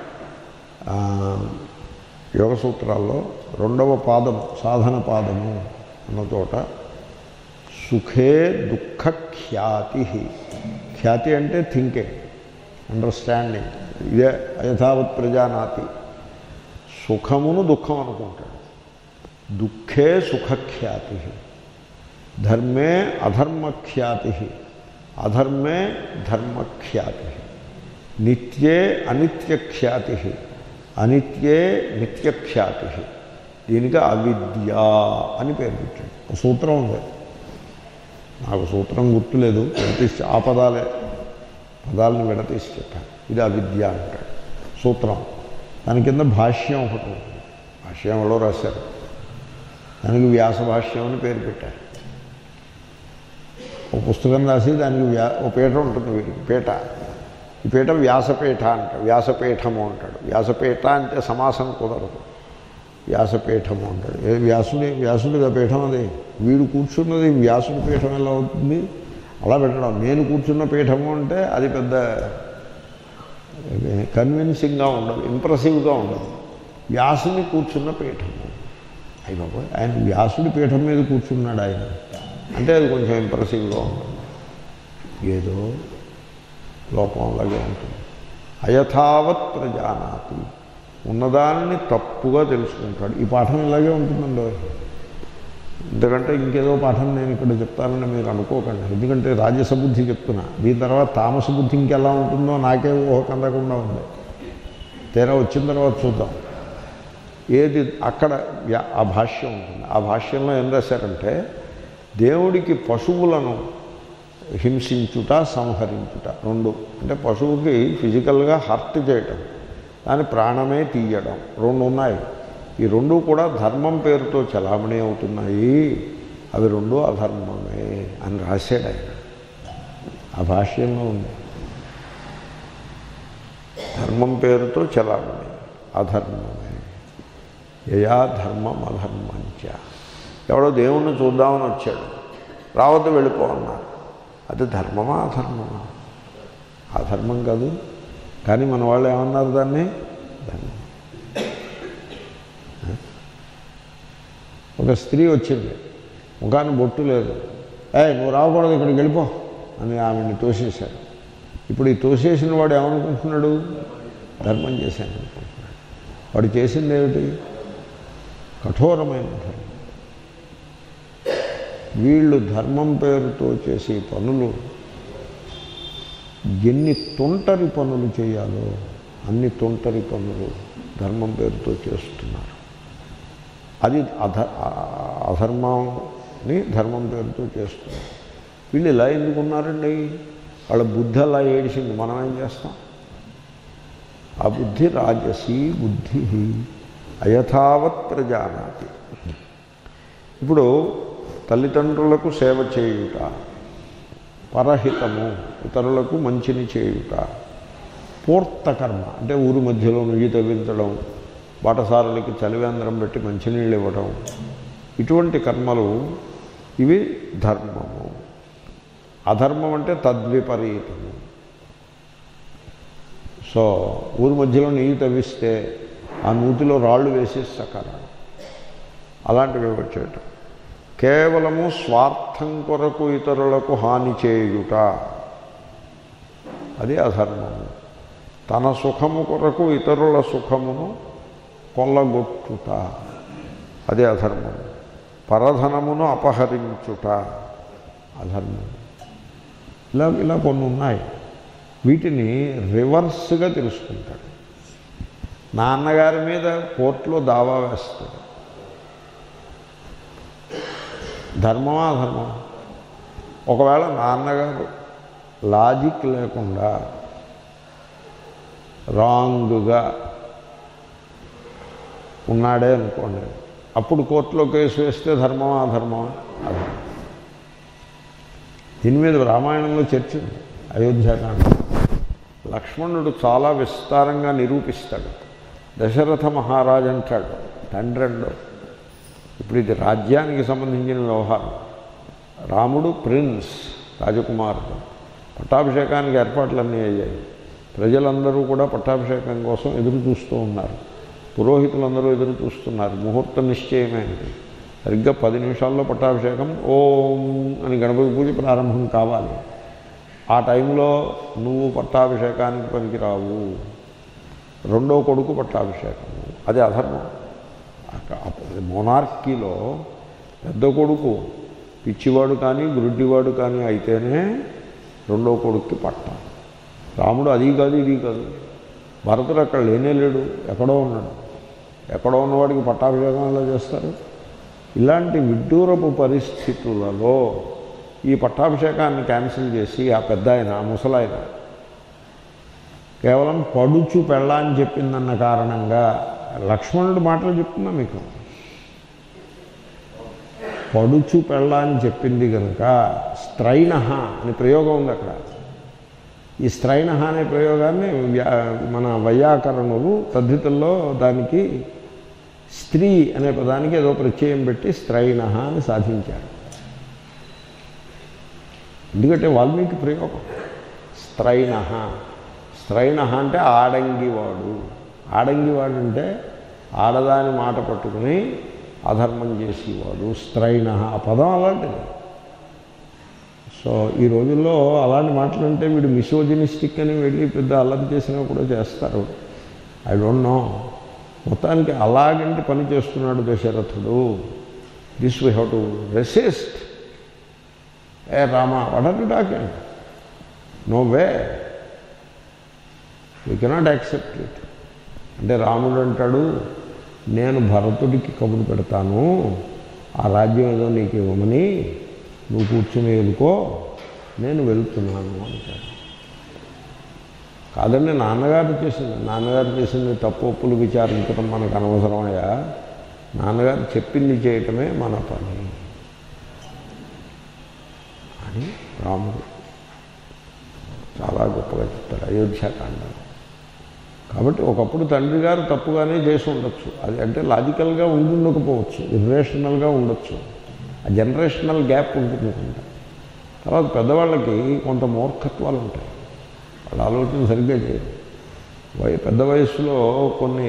యోగ సూత్రాల్లో 2వ పాదము సాధన పాదము అన్న చోట సుఖే దుఃఖ ఖ్యాతి. ఖ్యాతి అంటే థింకింగ్, అండర్స్టాండింగ్. ఇదే యథావత్ ప్రజానాతి. సుఖమును దుఃఖం అనుకుంటాడు. దుఃఖే సుఖఖ్యాతి, ధర్మే అధర్మఖ్యాతి, అధర్మే ధర్మఖ్యాతి, నిత్యే అనిత్యఖ్యాతి, అనిత్యే నిత్యఖ్యాతి. దీనికి అవిద్య అని పేరు పెట్టాడు. ఒక సూత్రం ఉంది. నాకు సూత్రం గుర్తులేదు, విడతీసి ఆ పదాలను విడతీసి చెప్పాను. ఇది అవిద్య అంటాడు సూత్రం. దాని కింద భాష్యం ఒకటి ఉంటుంది. భాష్యంలో రాశారు. దానికి వ్యాస భాష్యం అని పేరు పెట్టారు. ఒక పుస్తకం రాసి దానికి ఒక పీఠ ఉంటుంది. వీడికి పీఠ. ఈ పీఠ వ్యాసపీఠ అంటాడు. వ్యాసపీఠము అంటాడు. వ్యాసపీఠ అంటే సమాసం కుదరదు. వ్యాసపీఠము అంటాడు. వ్యాసుడిగా పీఠం అది. వీడు కూర్చున్నది వ్యాసుడి పీఠం ఎలా అవుతుంది? అలా పెట్టడం. నేను కూర్చున్న పీఠము అంటే అది పెద్ద కన్విన్సింగ్గా ఉండదు, ఇంప్రెసివ్గా ఉండదు. వ్యాసుని కూర్చున్న పీఠము. అయ్యి బాబోయ్, ఆయన వ్యాసుడి పీఠం మీద కూర్చున్నాడు ఆయన అంటే అది కొంచెం ఇంప్రెసివ్గా ఉంటుంది. ఏదో లోపంలాగే ఉంటుంది. అయథావత్ ప్రజానాతి, ఉన్నదాన్ని తప్పుగా తెలుసుకుంటాడు. ఈ పాఠం ఇలాగే ఉంటుందండి. ఎందుకంటే ఇంకేదో పాఠం నేను ఇక్కడ చెప్తానని మీరు అనుకోకండి, ఎందుకంటే రాజసబుద్ధి చెప్తున్నా. దీని తర్వాత తామస బుద్ధి ఇంకెలా ఉంటుందో నాకే ఊహ కందకుండా ఉంది. తీరా వచ్చిన తర్వాత చూద్దాం. ఏది అక్కడ ఆ భాష్యం ఉంటుంది. ఆ భాష్యంలో ఏం రాశారంటే, దేవుడికి పశువులను హింసించుట, సంహరించుట రెండు. అంటే పశువుకి ఫిజికల్గా హర్ట్ చేయటం, దాని ప్రాణమే తీయడం రెండు ఉన్నాయి. ఈ రెండు కూడా ధర్మం పేరుతో చలామణి అవుతున్నాయి. అవి రెండు అధర్మమే అని రాశాడు ఆయన. ఆ భాష్యంలో ఉంది. ధర్మం పేరుతో చలామణి అధర్మమే. యయా ధర్మం అధర్మంచ. ఎవడో దేవుణ్ణి చూద్దామని వచ్చాడు, రావద్దు వెళ్ళిపో అన్నారు. అది ధర్మమా అధర్మమా? అధర్మం కాదు, కానీ మన వాళ్ళు ఏమన్నారు దాన్ని ధర్మం. ఒక స్త్రీ వచ్చింది, ముఖాన్ని బొట్టు లేదు, నువ్వు రాకూడదు ఇక్కడికి వెళ్ళిపో అని ఆమెను తోసేశాడు. ఇప్పుడు ఈ తోసేసిన వాడు ఏమనుకుంటున్నాడు? ధర్మం చేశాను అనుకుంటున్నాడు. వాడు చేసింది ఏమిటి? కఠోరమైన ధర్మం. వీళ్ళు ధర్మం పేరుతో చేసే పనులు ఎన్ని తొంటరి పనులు చేయాలో అన్ని తొంటరి పనులు ధర్మం పేరుతో చేస్తున్నారు. అది అధర్మాన్ని ధర్మం పేరుతో చేస్తున్నారు. వీళ్ళు ఇలా ఎందుకున్నారండి? వాళ్ళ బుద్ధి అలా ఏడిసింది, మనం ఏం చేస్తాం? ఆ బుద్ధి రాజసీ బుద్ధి అయథావత్ ప్రజానాతి. ఇప్పుడు తల్లిదండ్రులకు సేవ చేయుట, పరహితము ఇతరులకు మంచిని చేయుట, పూర్తకర్మ అంటే ఊరి మధ్యలో నుయ్యి తవ్వించడం, బాటసారులకి చలివేంద్రం పెట్టి మంచినీళ్ళు ఇవ్వడం, ఇటువంటి కర్మలు ఇవి ధర్మము. అధర్మం అంటే తద్విపరీతము. సో ఊరి మధ్యలో నెయ్యి తవ్విస్తే ఆ నూతిలో రాళ్ళు వేసి సకాలం అలాంటివి వచ్చేయటం. కేవలము స్వార్థం కొరకు ఇతరులకు హాని చేయుట అది అధర్మము. తన సుఖము కొరకు ఇతరుల సుఖమును కొల్లగొట్టుట అదే అధర్మము. పరధనమును అపహరించుట అధర్మము. ఇలా కొన్ని ఉన్నాయి. వీటిని రివర్స్గా తెలుసుకుంటాడు. నాన్నగారి మీద కోర్టులో దావా వేస్తాడు. ధర్మమా అధర్మమా? ఒకవేళ నాన్నగారు లాజిక్ లేకుండా రాంగ్గా ఉన్నాడే అనుకోండి, అప్పుడు కోర్టులో కేసు వేస్తే ధర్మమా అధర్మమా? అధర్మం. దీని మీద రామాయణంలో చర్చ ఉంది. అయోధ్యాకాండ లక్ష్మణుడు చాలా విస్తారంగా నిరూపిస్తాడు. దశరథ మహారాజు అంటాడు, తండ్రెండో ఇప్పుడు ఇది రాజ్యానికి సంబంధించిన వ్యవహారం. రాముడు ప్రిన్స్, రాజకుమారుడు. పట్టాభిషేకానికి ఏర్పాట్లన్నీ అయ్యాయి. ప్రజలందరూ కూడా పట్టాభిషేకం కోసం ఎదురు చూస్తూ ఉన్నారు. పురోహితులందరూ ఎదురు చూస్తున్నారు. ముహూర్తం నిశ్చయమైనది. సరిగ్గా 10 నిమిషాల్లో పట్టాభిషేకం ఓం అని గణపతి పూజ ప్రారంభం కావాలి. ఆ టైంలో నువ్వు పట్టాభిషేకానికి పనికిరావు, రెండో కొడుకు పట్టాభిషేకము. అది అధర్మం. మొనార్కీలో పెద్ద కొడుకు పిచ్చివాడు కానీ గురుడ్డివాడు కానీ అయితేనే రెండో కొడుక్కి పట్టం. రాముడు అది కాదు ఇది కాదు. భరతుడు అక్కడ లేనేలేడు, ఎక్కడో ఉన్నాడు. ఎక్కడో ఉన్నవాడికి పట్టాభిషేకం ఎలా చేస్తారు? ఇలాంటి విడ్డూరపు పరిస్థితులలో ఈ పట్టాభిషేకాన్ని క్యాన్సిల్ చేసి ఆ పెద్ద ఆయన, ఆ ముసలాయన కేవలం పడుచు పెళ్ళా అని చెప్పిందన్న కారణంగా, లక్ష్మణుడి మాటలు చెప్తున్నా మీకు, పడుచు పెళ్ళా అని చెప్పింది కనుక స్త్రైణ అనే ప్రయోగం ఉంది అక్కడ. ఈ స్త్రైణ అనే ప్రయోగాన్ని మన వైయాకరణులు పద్ధతుల్లో దానికి స్త్రీ అనే పదానికి ఏదో ప్రత్యయం పెట్టి స్త్రైణ అని సాధించారు. ఎందుకంటే వాల్మీకి ప్రయోగం స్త్రైణ. స్త్రైణ అంటే ఆడంగివాడు. ఆడంగివాడు అంటే ఆడదాని మాట పట్టుకుని అధర్మం చేసేవాడు స్త్రైణ. ఆ పదం అలాంటిది. సో ఈ రోజుల్లో అలాంటి మాటలంటే వీడు మిసోజినిస్టిక్ అని వెళ్ళి పెద్ద అల్లరి చేసినా కూడా చేస్తారు. I don't know. మొత్తానికి అలాగంటి పని చేస్తున్నాడు దశరథుడు. This we have to resist. ఏ Rama, what are you talking? No way, we cannot accept it. అంటే రాముడు అంటాడు, నేను భరతుడికి కబురు పెడతాను, ఆ రాజ్యం ఏదో నీకు ఇవ్వమని, నువ్వు కూర్చుని వెళ్ళుకో, నేను వెళ్తున్నాను అంటాడు. కాదండి, నాన్నగారు చేసింది తప్పు ఒప్పులు విచారించడం మనకు అనవసరమయ్యా, నాన్నగారు చెప్పింది చేయటమే మన పని అని రాముడు చాలా గొప్పగా చెప్తాడు అయోధ్యాకాండలో. కాబట్టి ఒకప్పుడు తండ్రి గారు తప్పుగానే చేసి ఉండొచ్చు, అది అంటే లాజికల్గా ఉండకపోవచ్చు, ఇర్రేషనల్గా ఉండొచ్చు, ఆ జనరేషనల్ గ్యాప్ ఉంటుంది కొంత. తర్వాత పెద్దవాళ్ళకి కొంత మూర్ఖత్వాలు ఉంటాయి, వాళ్ళు ఆలోచన సరిగ్గా చేయరు. పెద్ద వయస్సులో కొన్ని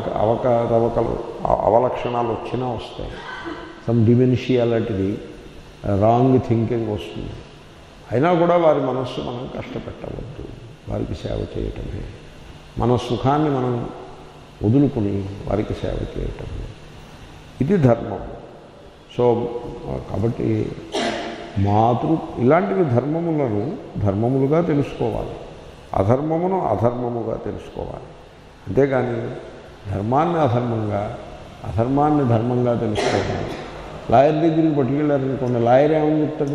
అవలక్షణాలు వచ్చినా వస్తాయి, సమ్ డిమెన్షియా లాంటిది, రాంగ్ థింకింగ్ వస్తుంది. అయినా కూడా వారి మనస్సు మనం కష్టపెట్టవద్దు, వారికి సేవ చేయటమే, మన సుఖాన్ని మనం వదులుకుని వారికి సేవ చేయటమే, ఇది ధర్మం. సో కాబట్టి ఇలాంటివి ధర్మములుగా తెలుసుకోవాలి, అధర్మమును అధర్మముగా తెలుసుకోవాలి. అంతేగాని ధర్మాన్ని అధర్మంగా, అధర్మాన్ని ధర్మంగా తెలుసుకోవాలి. లాయర్ దగ్గరికి పట్టుకెళ్ళారనుకోండి, లాయర్ ఏమని చెప్తాడు?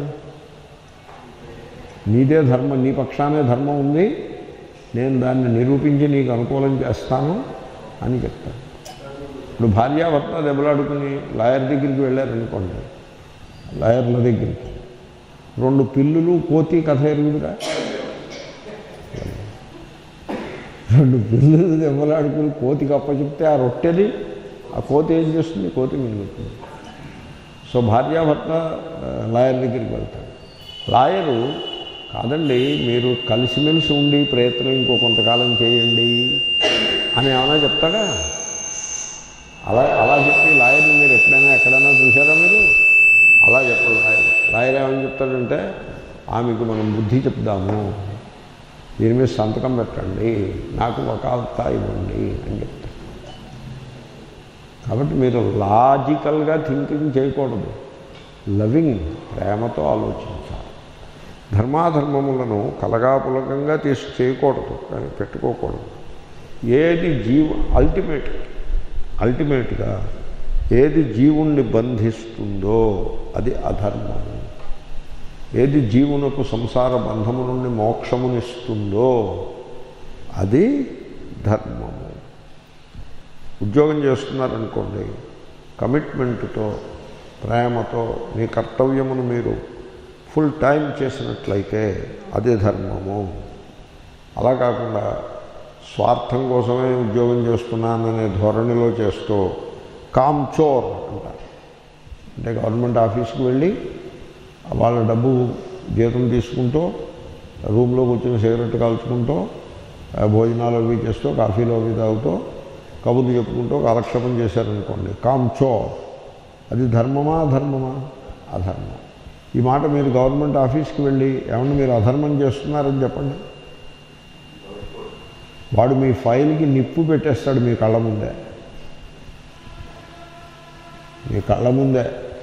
నీదే ధర్మం, నీ పక్షానే ధర్మం ఉంది, నేను దాన్ని నిరూపించి నీకు అనుకూలం చేస్తాను అని చెప్తాను. ఇప్పుడు భార్యాభర్త దెబ్బలాడుకుని లాయర్ దగ్గరికి వెళ్ళారనుకోండి, లాయర్ల దగ్గరికి 2 పిల్లులు కోతి కథ ఎరుగుదురా? 2 పిల్లులు దెబ్బలాడుకుని కోతికి అప్పచెప్తే ఆ రొట్టెది ఆ కోతి ఏం చేస్తుంది? కోతి మిగులుతుంది. సో భార్యాభర్త లాయర్ దగ్గరికి వెళ్తాడు. లాయరు కాదండి, మీరు కలిసిమెలిసి ఉండి ప్రయత్నం ఇంకో కొంతకాలం చేయండి అని ఏమైనా చెప్తాడా? అలా చెప్పి లాయర్ని మీరు ఎక్కడైనా చూసారా మీరు? అలా చెప్పడు లాయర్ ఏమని చెప్తాడంటే, ఆమెకు మనం బుద్ధి చెప్దాము, దీని మీద సంతకం పెట్టండి, నాకు వకాల్తా ఇవ్వండి అని చెప్తాడు. కాబట్టి మీరు లాజికల్గా థింకింగ్ చేయకూడదు, లవింగ్, ప్రేమతో ఆలోచించాలి. ధర్మాధర్మములను కలగాపులకంగా చేయకూడదు, కానీ పెట్టుకోకూడదు. ఏది అల్టిమేట్గా ఏది జీవుణ్ణి బంధిస్తుందో అది అధర్మము, ఏది జీవునకు సంసార బంధము నుండి మోక్షమునిస్తుందో అది ధర్మము. ఉద్యోగం చేస్తున్నారనుకోండి, కమిట్మెంట్తో, ప్రేమతో మీ కర్తవ్యమును మీరు ఫుల్ టైం చేసినట్లయితే అది ధర్మము. అలా కాకుండా స్వార్థం కోసమే ఉద్యోగం చేస్తున్నాననే ధోరణిలో చేస్తూ కామ్చోర్ అంటారు. అంటే గవర్నమెంట్ ఆఫీస్కి వెళ్ళి వాళ్ళ డబ్బు జీతం తీసుకుంటూ, రూమ్లో కూర్చొని సిగరెట్ కాల్చుకుంటూ, భోజనాలు అవి చేస్తూ, కాఫీలు అవి తాగుతూ, కబుర్లు చెప్పుకుంటూ కాలక్షేపం చేశారనుకోండి, కామ్చోర్. అది ధర్మమా అధర్మమా? అధర్మం. ఈ మాట మీరు గవర్నమెంట్ ఆఫీస్కి వెళ్ళి ఏమన్నా మీరు అధర్మం చేస్తున్నారని చెప్పండి, వాడు మీ ఫైల్కి నిప్పు పెట్టేస్తాడు మీ కళ్ళ ముందే.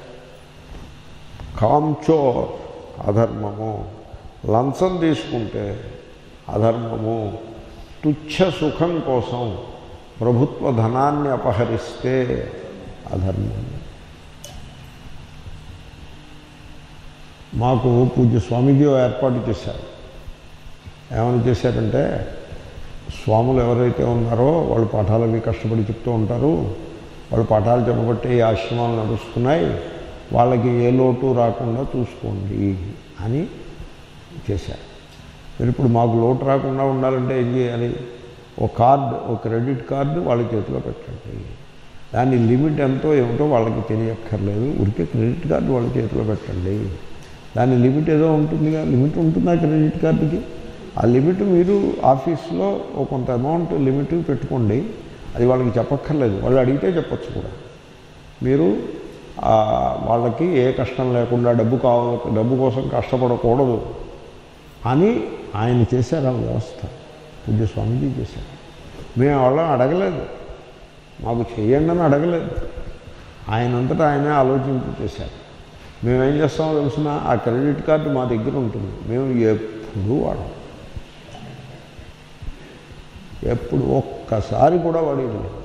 కామ్చోర్ అధర్మము. లంచం తీసుకుంటే అధర్మము. తుచ్చ సుఖం కోసం ప్రభుత్వ ధనాన్ని అపహరిస్తే అధర్మము. మాకు పూజ్య స్వామీజీ ఏర్పాటు చేశారు. ఏమని చేశారంటే, స్వాములు ఎవరైతే ఉన్నారో వాళ్ళు పాఠాలు అవి కష్టపడి చెప్తూ ఉంటారు, వాళ్ళు పాఠాలు చెప్పబట్టి ఈ ఆశ్రమాలు నడుస్తున్నాయి, వాళ్ళకి ఏ లోటు రాకుండా చూసుకోండి అని చేశారు. మీరు ఇప్పుడు మాకు లోటు రాకుండా ఉండాలంటే ఏం చేయాలి? ఓ క్రెడిట్ కార్డు వాళ్ళ చేతిలో పెట్టండి. దాని లిమిట్ ఎంతో ఏమిటో వాళ్ళకి తెలియక్కర్లేదు, ఊరికే క్రెడిట్ కార్డు వాళ్ళ చేతిలో పెట్టండి. దాని లిమిట్ ఏదో ఉంటుందిగా, లిమిట్ ఉంటుందా క్రెడిట్ కార్డుకి? ఆ లిమిట్ మీరు ఆఫీస్లో కొంత అమౌంట్ లిమిట్ పెట్టుకోండి, అది వాళ్ళకి చెప్పక్కర్లేదు, వాళ్ళు అడిగితే చెప్పచ్చు కూడా. మీరు వాళ్ళకి ఏ కష్టం లేకుండా డబ్బు కోసం కష్టపడకూడదు అని ఆయన చేశారు ఆ వ్యవస్థ. పూజ్య స్వామీజీ చేశారు. మేము వాళ్ళని అడగలేదు, మాకు చేయండి అని అడగలేదు. ఆయనంతటా ఆయనే ఆలోచించి చేశారు. మేమేం చేస్తామో తెలిసిన ఆ క్రెడిట్ కార్డు మా దగ్గర ఉంటుంది, మేము ఎప్పుడూ వాడం, ఎప్పుడు ఒక్కసారి కూడా వాడేది లేదు.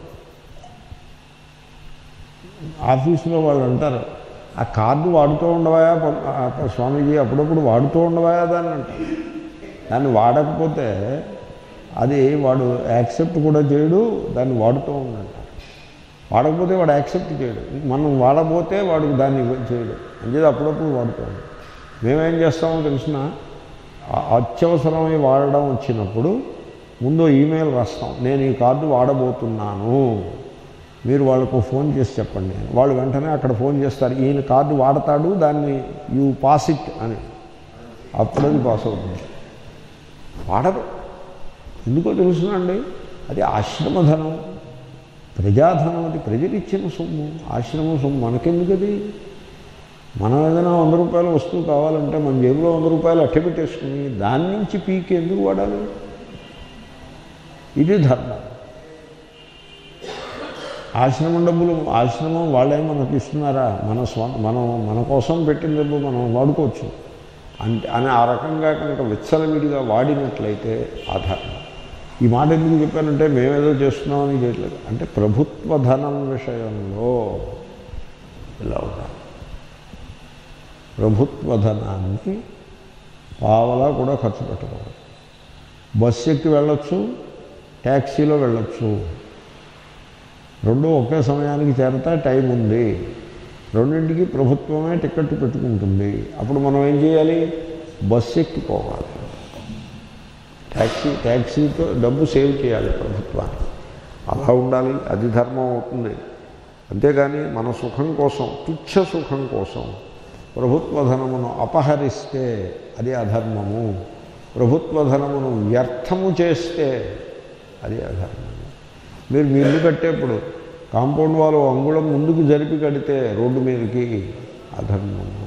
ఆఫీసులో వాళ్ళు అంటారు, ఆ కార్డు వాడుతూ ఉండవా స్వామీజీ, అప్పుడప్పుడు వాడుతూ ఉండవా దాన్ని అంటారు. దాన్ని వాడకపోతే అది వాడు యాక్సెప్ట్ కూడా చేయడు, దాన్ని వాడుతూ ఉండంటారు. వాడకపోతే వాడు యాక్సెప్ట్ చేయడు, మనం వాడబోతే వాడు దాన్ని చేయడు, అంచేది అప్పుడప్పుడు వాడుతూ ఉంటాం. మేమేం చేస్తామో తెలిసిన అత్యవసరమై వాడడం వచ్చినప్పుడు ముందు ఈమెయిల్ రాస్తాం, నేను ఈ కార్డు వాడబోతున్నాను, మీరు వాళ్ళకు ఫోన్ చేసి చెప్పండి. వాళ్ళు వెంటనే అక్కడ ఫోన్ చేస్తారు, ఈయన కార్డు వాడతాడు, దాన్ని యూ పాస్ ఇట్ అని, అప్పుడది పాస్ అవుతుంది. వాడరు, ఎందుకో తెలుసునండి, అది ఆశ్రమధనం, ప్రజాధనం, అది ప్రజలిచ్చిన సొమ్ము, ఆశ్రమ సొమ్ము. మనకెందుకు అది? మనం ఏదైనా 100 రూపాయల వస్తువు కావాలంటే మన జేబులో 100 రూపాయలు అట్టపెట్టేసుకుని దాని నుంచి పీకి ఎందుకు వాడాలి? ఇది ధర్మం. ఆశ్రమం డబ్బులు ఆశ్రమం వాళ్ళే మనకు ఇస్తున్నారా? మన కోసం పెట్టిన డబ్బు మనం వాడుకోవచ్చు అంటే అని ఆ రకంగా కనుక విచ్చలవిడిగా వాడినట్లయితే ఆ ధర్మం. ఈ మాట ఎందుకు చెప్పానంటే మేమేదో చేస్తున్నామని చేయట్లేదు, అంటే ప్రభుత్వ ధనం విషయంలో ఇలా ఉండాలి. ప్రభుత్వ ధనాన్ని పావలా కూడా ఖర్చు పెట్టకూడదు. బస్సు ఎక్కి వెళ్ళొచ్చు, ట్యాక్సీలో వెళ్ళొచ్చు, రెండు ఒకే సమయానికి చేరతా, టైం ఉంది, రెండింటికి ప్రభుత్వమే టికెట్ పెట్టుకుంటుంది. అప్పుడు మనం ఏం చేయాలి? బస్సు ఎక్కిపోవాలి, ట్యాక్సీతో డబ్బు సేవ్ చేయాలి ప్రభుత్వానికి. అలా ఉండాలి, అది ధర్మం అవుతుంది. అంతేగాని మన సుఖం కోసం, తుచ్చ సుఖం కోసం ప్రభుత్వ ధనమును అపహరిస్తే అది అధర్మము, ప్రభుత్వ ధనమును వ్యర్థము చేస్తే అది అధర్మము. మీరు మీ ఇల్లు కట్టేప్పుడు కాంపౌండ్ వాళ్ళు అంగుళం ముందుకు జరిపి కడితే రోడ్డు మీదకి అధర్మము.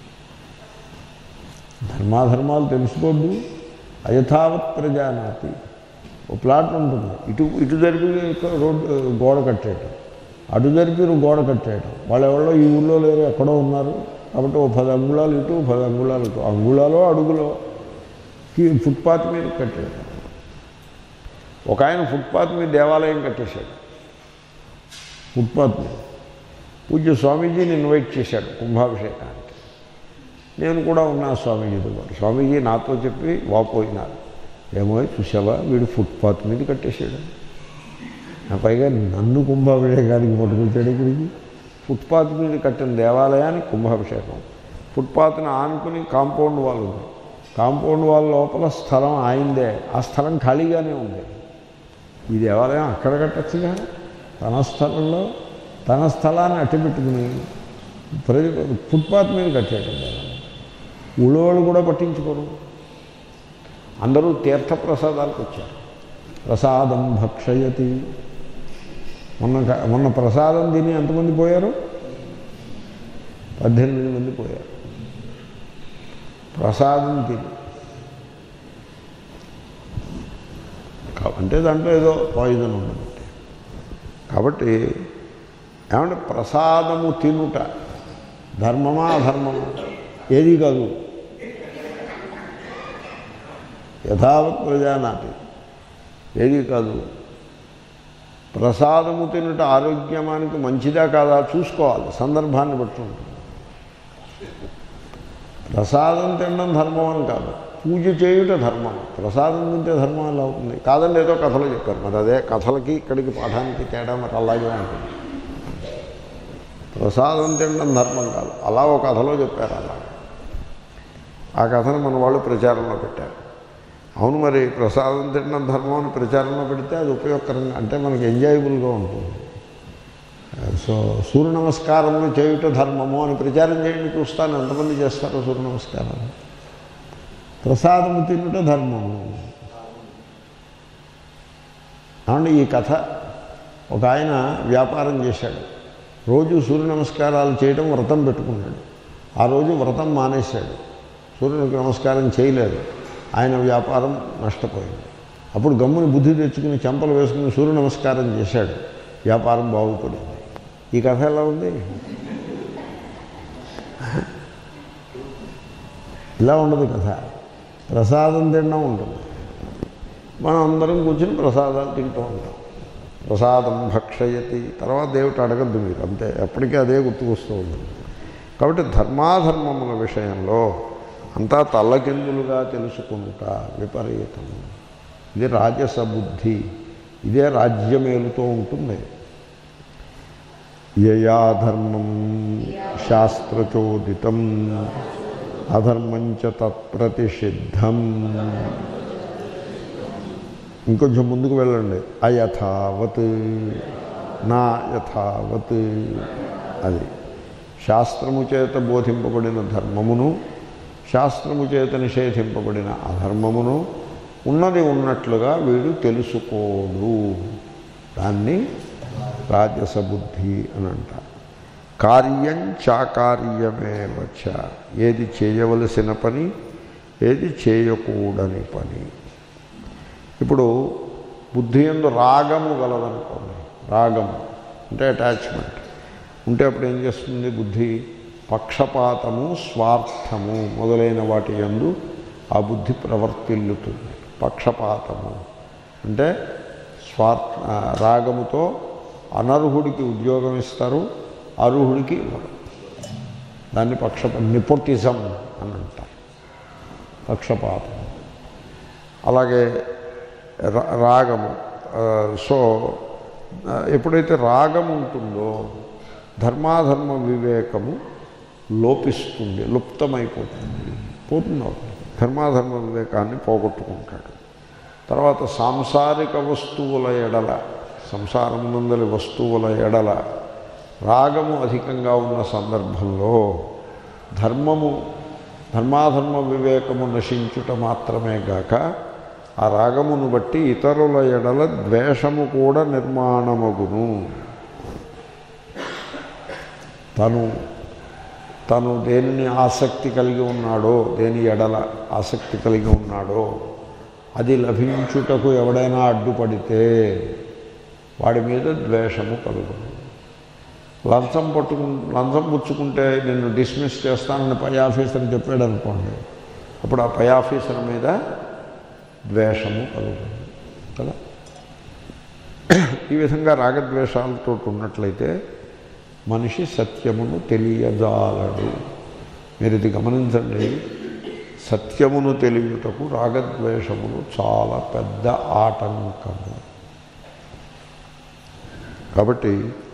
ధర్మాధర్మాలు తెలుసుకోవద్దు. అయథావత్ ప్రజానాతి. ఓ ప్లాట్ ఉంటుంది, ఇటు జరిపి రోడ్డు గోడ కట్టేయటం, అటు జరిపి గోడ కట్టేయటం. వాళ్ళు ఎవరో ఈ ఊళ్ళో లేరు, ఎక్కడో ఉన్నారు కాబట్టి ఓ 10 అంగుళాలు ఇటు 10 అంగుళాలు ఇటు, అంగుళాలో అడుగులో ఫుట్పాత్ మీద కట్టేయటం. ఒక ఆయన ఫుట్పాత్ మీద దేవాలయం కట్టేశాడు. ఫుట్పాత్ మీద పూజ్య స్వామీజీని ఇన్వైట్ చేశాడు కుంభాభిషేకానికి. నేను కూడా ఉన్నా స్వామీజీతో పాటు. స్వామీజీ నాతో చెప్పి వాపోయినారు, ఏమో చూసావా వీడు ఫుట్పాత్ మీద కట్టేశాడు, పైగా నన్ను కుంభాభిషేకానికి పట్టుకొచ్చాడు. ఇక్కడికి ఫుట్పాత్ మీద కట్టిన దేవాలయానికి కుంభాభిషేకం. ఫుట్పాత్ని ఆనుకుని కాంపౌండ్ వాల్ ఉంది, కాంపౌండ్ వాల్ లోపల స్థలం ఆయిందే, ఆ స్థలం ఖాళీగానే ఉంది. ఈ దేవాలయం అక్కడ కట్టచ్చుగా, తన స్థలంలో తన స్థలాన్ని అట్టపెట్టుకుని ఫుట్పాత్ మీద కట్టేయటం దేవాలయం. ఊళ్ళో వాళ్ళు కూడా పట్టించుకోరు. అందరూ తీర్థప్రసాదాలకు వచ్చారు. ప్రసాదం భక్షయతి. మొన్న ప్రసాదం తిని ఎంతమంది పోయారు? 18 మంది పోయారు ప్రసాదం తిని. అంటే దాంట్లో ఏదో పాయిజన్ ఉండబట్టి. కాబట్టి ఏమంటే ప్రసాదము తినుట ధర్మమా అధర్మమా? ఏది కాదు. యథావత్ ప్రజానాతి, ఏది కాదు. ప్రసాదము తినుట ఆరోగ్యమానికి మంచిదా కాదా చూసుకోవాలి, సందర్భాన్ని బట్టి ఉంటుంది. ప్రసాదం తినడం ధర్మం అని కాదు, పూజ చేయుట ధర్మం. ప్రసాదం తింటే ధర్మం ఎలా అవుతుంది? కాదండి, ఏదో కథలు చెప్పారు. మరి అదే కథలకి ఇక్కడికి పాఠానికి తేడా మరి అలాగే ఉంటుంది. ప్రసాదం తినడం ధర్మం కాదు, అలా ఒక కథలో చెప్పారు. అలా ఆ కథను మన వాళ్ళు ప్రచారంలో పెట్టారు. అవును, మరి ప్రసాదం తినడం ధర్మం అని ప్రచారంలో పెడితే అది ఉపయోగకరంగా, అంటే మనకి ఎంజాయబుల్గా ఉంటుంది. సో సూర్య నమస్కారములు చేయుట ధర్మము అని ప్రచారం చేయండి, చూస్తాను ఎంతమంది చేస్తారో సూర్య నమస్కారాలు. ప్రసాదము తినుట ధర్మము. అవును, ఈ కథ ఒక ఆయన వ్యాపారం చేశాడు. రోజు సూర్య నమస్కారాలు చేయడం వ్రతం పెట్టుకున్నాడు. ఆ రోజు వ్రతం మానేశాడు, సూర్యునికి నమస్కారం చేయలేదు. ఆయన వ్యాపారం నష్టపోయింది. అప్పుడు గమ్ముని బుద్ధి తెచ్చుకుని చెంపలు వేసుకుని సూర్య నమస్కారం చేశాడు, వ్యాపారం బాగుపడింది. ఈ కథ ఎలా ఉంది? ఇలా ఉండదు కథ. ప్రసాదం తినడం ఉంటుంది. మనం అందరం కూర్చొని ప్రసాదాలు తింటూ ఉంటాం. ప్రసాదం భక్షయతి, తర్వాత దేవుడు అడగద్దు మీరు, అంతే, ఎప్పటికీ అదే గుర్తుకొస్తూ ఉంటుంది. కాబట్టి ధర్మాధర్మముల విషయంలో అంతా తల్లకిందులుగా తెలుసుకుంటా విపరీతము. ఇది రాజస బుద్ధి. ఇదే రాజ్యమేలుతూ ఉంటుంది. యయా ధర్మం శాస్త్రచోదితం అధర్మంచ తత్ప్రతిషిద్ధం. ఇంకొంచెం ముందుకు వెళ్ళండి. అయథావత్ నా యథావత్. అది శాస్త్రము చేత బోధింపబడిన ధర్మమును, శాస్త్రము చేత నిషేధింపబడిన అధర్మమును ఉన్నది ఉన్నట్లుగా వీడు తెలుసుకోడు. దాన్ని రాజస బుద్ధి అని అంటారు. కార్యం చాకార్యమేవచ. ఏది చేయవలసిన పని, ఏది చేయకూడని పని. ఇప్పుడు బుద్ధి యందు రాగము గలదనుకోండి. రాగము అంటే అటాచ్మెంట్ ఉంటే అప్పుడు ఏం చేస్తుంది బుద్ధి? పక్షపాతము, స్వార్థము మొదలైన వాటి యందు ఆ బుద్ధి ప్రవర్తిల్లుతుంది. పక్షపాతము అంటే రాగముతో అనర్హుడికి ఉద్యోగం ఇస్తారు, అర్హుడికి ఇవ్వరు. దాన్ని నిపోటిజం అని అంటారు, పక్షపాతం. అలాగే రాగము. సో ఎప్పుడైతే రాగం ఉంటుందో ధర్మాధర్మ వివేకము లోపిస్తుంది, లుప్తమైపోతుంది, పోతుంది. ధర్మాధర్మ వివేకాన్ని పోగొట్టుకుంటాడు. తర్వాత సాంసారిక వస్తువుల ఎడల, సంసారమునందలి వస్తువుల ఎడల రాగము అధికంగా ఉన్న సందర్భంలో ధర్మాధర్మ వివేకము నశించుట మాత్రమే గాక ఆ రాగమును బట్టి ఇతరుల ఎడల ద్వేషము కూడా నిర్మాణమగును. తను దేనిని ఆసక్తి కలిగి ఉన్నాడో, దేని ఎడల ఆసక్తి కలిగి ఉన్నాడో అది లభించుటకు ఎవడైనా అడ్డుపడితే వాడి మీద ద్వేషము కలుగును. లంచం పుచ్చుకుంటే నిన్ను డిస్మిస్ చేస్తానని పై ఆఫీసర్ చెప్పాడు అనుకోండి, అప్పుడు ఆ పై ఆఫీసర్ మీద ద్వేషము కలుగుతుంది కదా. ఈ విధంగా రాగద్వేషాలతో ఉన్నట్లయితే మనిషి సత్యమును తెలియజాలడు. మీరు ఇది గమనించండి. సత్యమును తెలియుటకు రాగద్వేషములు చాలా పెద్ద ఆటంకము. కాబట్టి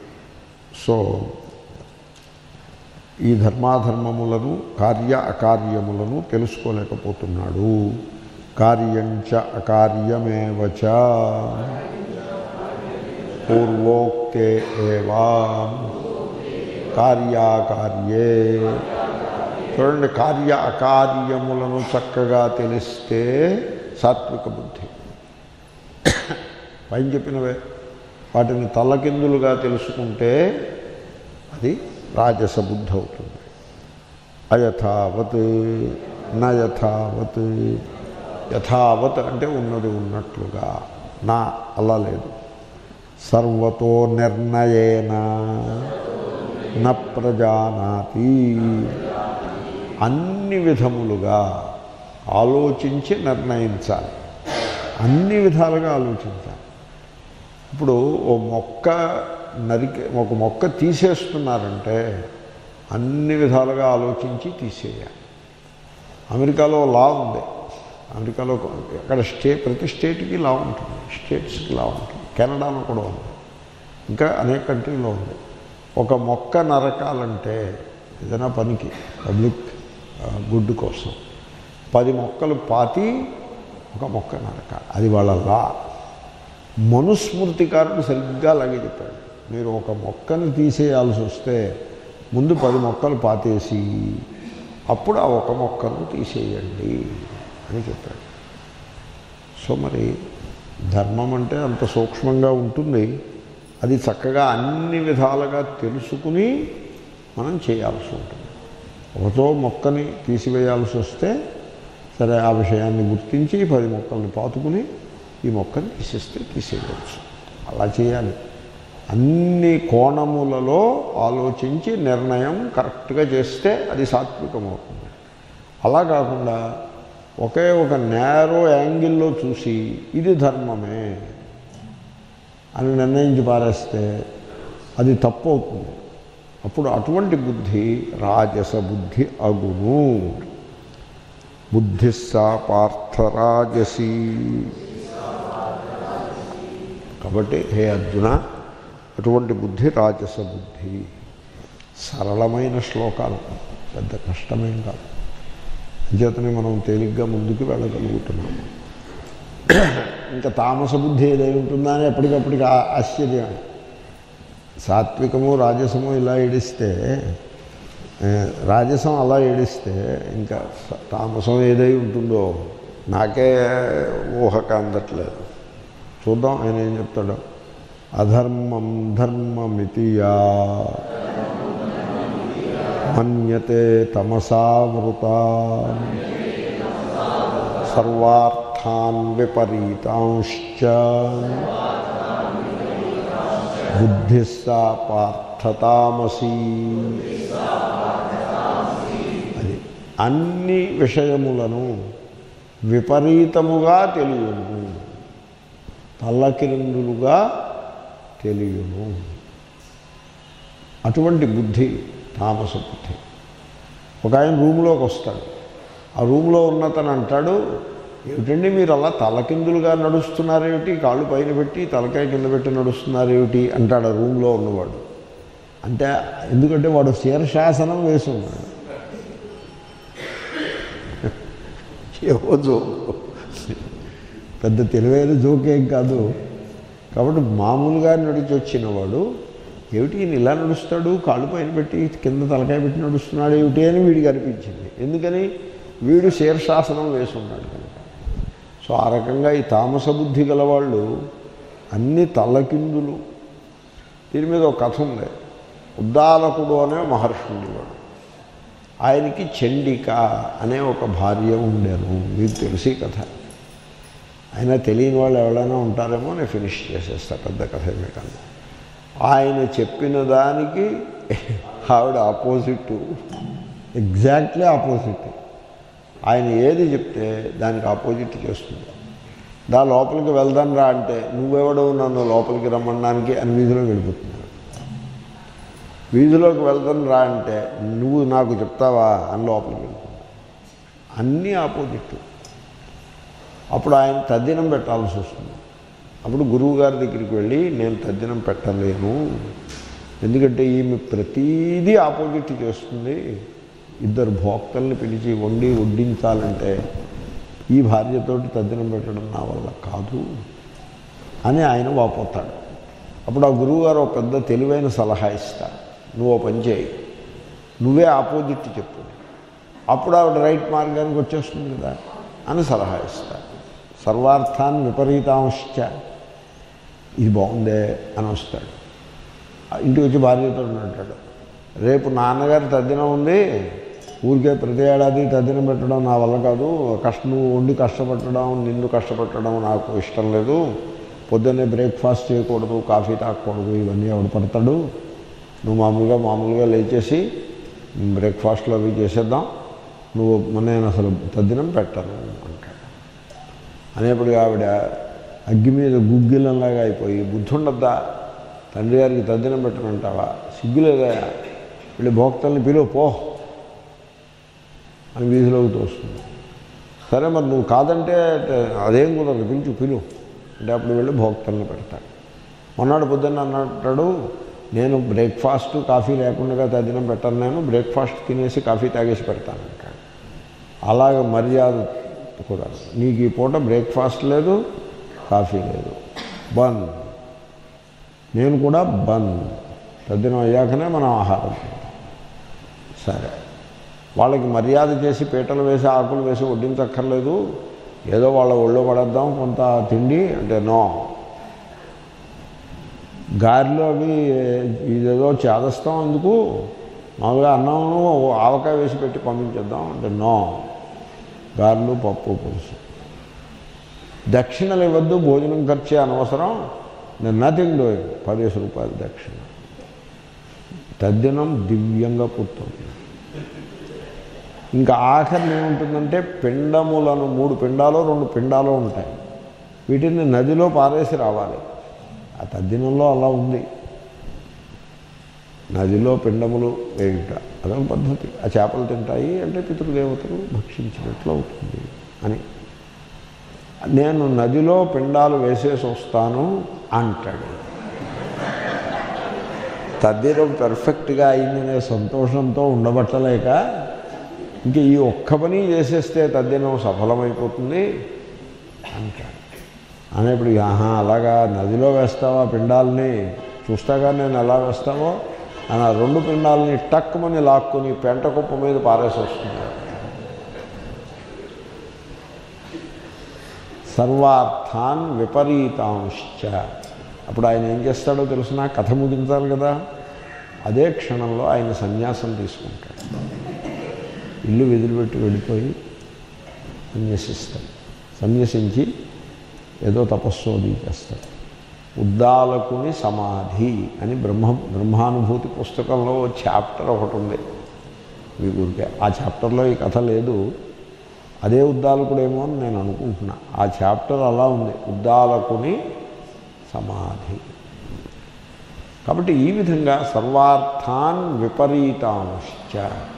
ఈ ధర్మాధర్మములను, కార్య అకార్యములను తెలుసుకోలేకపోతున్నాడు. కార్యంచ అకార్యమేవచ పూర్వోక్తే ఏవా కార్యాకార్యే. చూడండి, కార్య అకార్యములను చక్కగా తెలిస్తే సాత్విక బుద్ధి. పైన చెప్పినవే వాటిని తల్లకిందులుగా తెలుసుకుంటే అది రాజస బుద్ధి అవుతుంది. అయథావత్ నయథావత్. యథావత్ అంటే ఉన్నది ఉన్నట్లుగా, నా అలా లేదు. సర్వతో నిర్ణయేన న ప్రజానాతి. అన్ని విధములుగా ఆలోచించి నిర్ణయించాలి, అన్ని విధాలుగా ఆలోచించాలి. ఇప్పుడు ఒక మొక్క తీసేస్తున్నారంటే అన్ని విధాలుగా ఆలోచించి తీసేయాలి. అమెరికాలో లా ఉంది. అమెరికాలో అక్కడ ప్రతి స్టేట్కి లా ఉంటుంది, స్టేట్స్కి లా ఉంటుంది. కెనడాలో కూడా ఉంది, ఇంకా అనేక కంట్రీలో ఉంది. ఒక మొక్క నరకాలంటే ఏదైనా పనికి పబ్లిక్ గుడ్ కోసం 10 మొక్కలు పాతి ఒక మొక్క నరకాలి. అది వాళ్ళ లా. మనుస్మృతికారుడు సరిగ్గా అలాగే చెప్పాడు. మీరు ఒక మొక్కను తీసేయాల్సి వస్తే ముందు 10 మొక్కలు పాతేసి అప్పుడు ఆ ఒక మొక్కను తీసేయండి అని చెప్పాడు. సో మరి ధర్మం అంటే అంత సూక్ష్మంగా ఉంటుంది. అది చక్కగా అన్ని విధాలుగా తెలుసుకుని మనం చేయాల్సి ఉంటుంది. ఒకతో మొక్కని తీసివేయాల్సి వస్తే సరే, ఆ విషయాన్ని గుర్తించి 10 మొక్కల్ని పాతుకుని ఈ మొక్కని తీసేస్తే తీసేయవచ్చు. అలా చేయాలి. అన్ని కోణములలో ఆలోచించి నిర్ణయం కరెక్ట్గా చేస్తే అది సాత్వికం అవుతుంది. అలా కాకుండా ఒకే ఒక నేరో యాంగిల్లో చూసి ఇది ధర్మమే అని నిర్ణయించి పారేస్తే అది తప్పు అవుతుంది. అప్పుడు అటువంటి బుద్ధి రాజస బుద్ధి అగును. బుద్ధిస్సా పార్థరాజసీ. కాబట్టి హే అర్జున, అటువంటి బుద్ధి రాజస బుద్ధి. సరళమైన శ్లోకాలు, పెద్ద కష్టమేం కాదు. అంచేతనే మనం తేలిగ్గా ముందుకు వెళ్ళగలుగుతున్నాము. ఇంకా తామస బుద్ధి ఏదై ఉంటుందా అని ఎప్పటికప్పటికి ఆశ్చర్యం. సాత్వికము రాజసము ఇలా ఏడిస్తే, రాజసం అలా ఏడిస్తే ఇంకా తామసం ఏదై ఉంటుందో నాకే ఊహక అందట్లేదు. చూద్దాం ఆయన ఏం చెప్తాడో. అధర్మం ధర్మమితియా మన్యతే తమసావృత సర్వార్థాన్ విపరీతాంశ్చ బుద్ధిస్సా పార్థతామసీ. అది అన్ని విషయములను విపరీతముగా తెలియను, తల్లకిరందులుగా తెలియను. అటువంటి బుద్ధి తామస బుద్ధి. ఒక ఆయన రూమ్లోకి వస్తాడు. ఆ రూమ్లో ఉన్నతను అంటాడు, ఏమిటండి మీరు అలా తలకిందులుగా నడుస్తున్నారేమిటి, కాళ్ళు పైన పెట్టి తలకాయ కింద పెట్టి నడుస్తున్నారేమిటి అంటాడు ఆ రూమ్లో ఉన్నవాడు. అంటే ఎందుకంటే వాడు శీర్షాసనం వేసి ఉన్నాడు. ఏవో జోకు, పెద్ద తెలివైన జోకేం కాదు. కాబట్టి మామూలుగా నడిచి వచ్చినవాడు ఏమిటి ఈయన ఇలా నడుస్తాడు, కాళ్ళు పైన పెట్టి కింద తలకాయ పెట్టి నడుస్తున్నాడు ఏమిటి అని వీడికి అనిపించింది. ఎందుకని? వీడు శీర్షాసనం వేసి ఉన్నాడు కనుక. సో ఆ రకంగా ఈ తామస బుద్ధి గలవాళ్ళు అన్ని తలకిందులు. దీని మీద ఒక కథ ఉంది. ఉద్దాలకుడు అనే మహర్షి ఉండేవాడు. ఆయనకి చండిక అనే ఒక భార్య ఉండేను. మీకు తెలిసి కథ. అయినా తెలియని వాళ్ళు ఎవరైనా ఉంటారేమో, నేను ఫినిష్ చేసేస్తా, పెద్ద కథ ఏమే కానీ. ఆయన చెప్పిన దానికి ఆవిడ ఆపోజిట్, ఎగ్జాక్ట్లీ ఆపోజిట్. ఆయన ఏది చెప్తే దానికి ఆపోజిట్ చేస్తుంది. దా లోపలికి వెళ్దాం రా అంటే, నువ్వెవడవు నన్ను లోపలికి రమ్మడానికి అని వీధిలోకి వెళ్ళిపోతున్నాడు. వీధిలోకి వెళ్దాం రా అంటే, నువ్వు నాకు చెప్తావా అని లోపలికి వెళ్ళిపోతున్నాడు. అన్నీ ఆపోజిట్. అప్పుడు ఆయన తద్దినం పెట్టాల్సి వస్తుంది. అప్పుడు గురువుగారి దగ్గరికి వెళ్ళి, నేను తద్దినం పెట్టలేను, ఎందుకంటే ఈమె ప్రతీదీ ఆపోజిట్ చేస్తుంది. ఇద్దరు భోక్తల్ని పిలిచి వండి వడ్డించాలంటే ఈ భార్యతోటి తద్దినం పెట్టడం నా వల్ల కాదు అని ఆయన వాపోతాడు. అప్పుడు ఆ గురువుగారు ఒక పెద్ద తెలివైన సలహా ఇస్తారు. నువ్వు పని చేయి, నువ్వే ఆపోజిట్ చెప్పు, అప్పుడు ఆవిడ రైట్ మార్గానికి వచ్చేస్తుంది కదా అని సలహా ఇస్తారు. సర్వార్థాన్ని విపరీతాంశ్చ, ఇది బాగుందే అని వస్తాడు. ఇంటికి వచ్చి భార్యతో అంటాడు, రేపు నాన్నగారి తద్దినం ఉంది, ఊరికే ప్రతి ఏడాది తద్దినం పెట్టడం నా వల్ల కాదు, నువ్వు వండి కష్టపడడం, నిన్ను కష్టపడడం నాకు ఇష్టం లేదు, పొద్దున్నే బ్రేక్ఫాస్ట్ చేయకూడదు, కాఫీ తాగకూడదు, ఇవన్నీ ఎవడు పడతాడు, నువ్వు మామూలుగా లేచేసి బ్రేక్ఫాస్ట్లో అవి చేసేద్దాం, నేను అసలు తద్దినం పెట్టను అంటాడు. అనేప్పుడు ఆవిడ అగ్గి మీద గుగ్గిలంలాగా అయిపోయి, బుద్ధి ఉండద్దా, తండ్రి గారికి తద్దినం పెట్టనంటావా, సిగ్గులేదా, వీళ్ళు భోక్తల్ని పిలువ పో అని వీధిలోకి తోస్తుంది. సరే మరి నువ్వు కాదంటే అదేం కుదరదు, పిలువు అంటే అప్పుడు వెళ్ళి భోక్తల్ని పెడతాడు. మొన్నటి పొద్దున్న అన్నట్టాడు, నేను బ్రేక్ఫాస్ట్ కాఫీ లేకుండా తద్దినం పెట్టను, నేను బ్రేక్ఫాస్ట్ తినేసి కాఫీ తాగేసి పెడతాను అంటాడు. అలాగ మర్యాద కుదరదు. నీకు ఈ పూట బ్రేక్ఫాస్ట్ లేదు, కాఫీ లేదు, బంద్. నేను కూడా బంద్. తద్దినం అయ్యాకనే మనం ఆహారం తింటాం. సరే, వాళ్ళకి మర్యాద చేసి పీటలు వేసి ఆకులు వేసి వడ్డించక్కర్లేదు, ఏదో వాళ్ళ ఒళ్ళో పడేద్దాం కొంత తిండి అంటే నో. గారెలు అవి ఇదేదో చేదస్తాం, అందుకు మామూలుగా అన్నము ఆవకాయ వేసి పెట్టి పంపించేద్దాం అంటే నో. గారెలు, పప్పు, పులుసు. దక్షిణలు ఇవ్వద్దు, భోజనం ఖర్చే అనవసరం, నథింగ్ డూయింగ్, 10 రూపాయలు దక్షిణ. తద్దినం దివ్యంగా పూర్తవుతుంది. ఇంకా ఆఖరిని ఏముంటుందంటే పిండములను 3 పిండాలు 2 పిండాలు ఉంటాయి, వీటిని నదిలో పారేసి రావాలి. ఆ తద్దినంలో అలా ఉంది, నదిలో పిండములు వేయుట అదొక పద్ధతి. ఆ చేపలు తింటాయి అంటే పితృదేవతలు భక్షించినట్లు అవుతుంది అని. నేను నదిలో పిండాలు వేసేసి వస్తాను అంటాడు. తద్దినం పెర్ఫెక్ట్గా అయిందనే సంతోషంతో ఉండబట్టలేక ఇంక ఈ ఒక్క పని చేసేస్తే తద్దినం సఫలమైపోతుంది అంటాడు. అనేప్పుడు అలాగా నదిలో వేస్తావా పిండాలని, చూస్తాగా నేను ఎలా వేస్తావో అని ఆ 2 పిండాలని టక్కుమని లాక్కుని పెంట కుప్ప మీద పారేసి వస్తుంది. సర్వార్థాన్ విపరీతాంశ్చ. అప్పుడు ఆయన ఏం చేస్తాడో తెలుసిన, కథ ముగించాలి కదా, అదే క్షణంలో ఆయన సన్యాసం తీసుకుంటాడు. ఇల్లు వదిలిపెట్టి వెళ్ళిపోయి సన్యసిస్తాడు. సన్యసించి ఏదో తపస్సు అది చేస్తాడు. ఉద్దాలకుని సమాధి అని బ్రహ్మానుభూతి పుస్తకంలో చాప్టర్ ఒకటి ఉంది మీ ఊరికే. ఆ చాప్టర్లో ఈ కథ లేదు, అదే ఉద్దాలకుడేమో అని నేను అనుకుంటున్నా. ఆ చాప్టర్ అలా ఉంది, ఉద్దాలకుని సమాధి. కాబట్టి ఈ విధంగా సర్వార్థాన్ విపరీతాంశ్చ,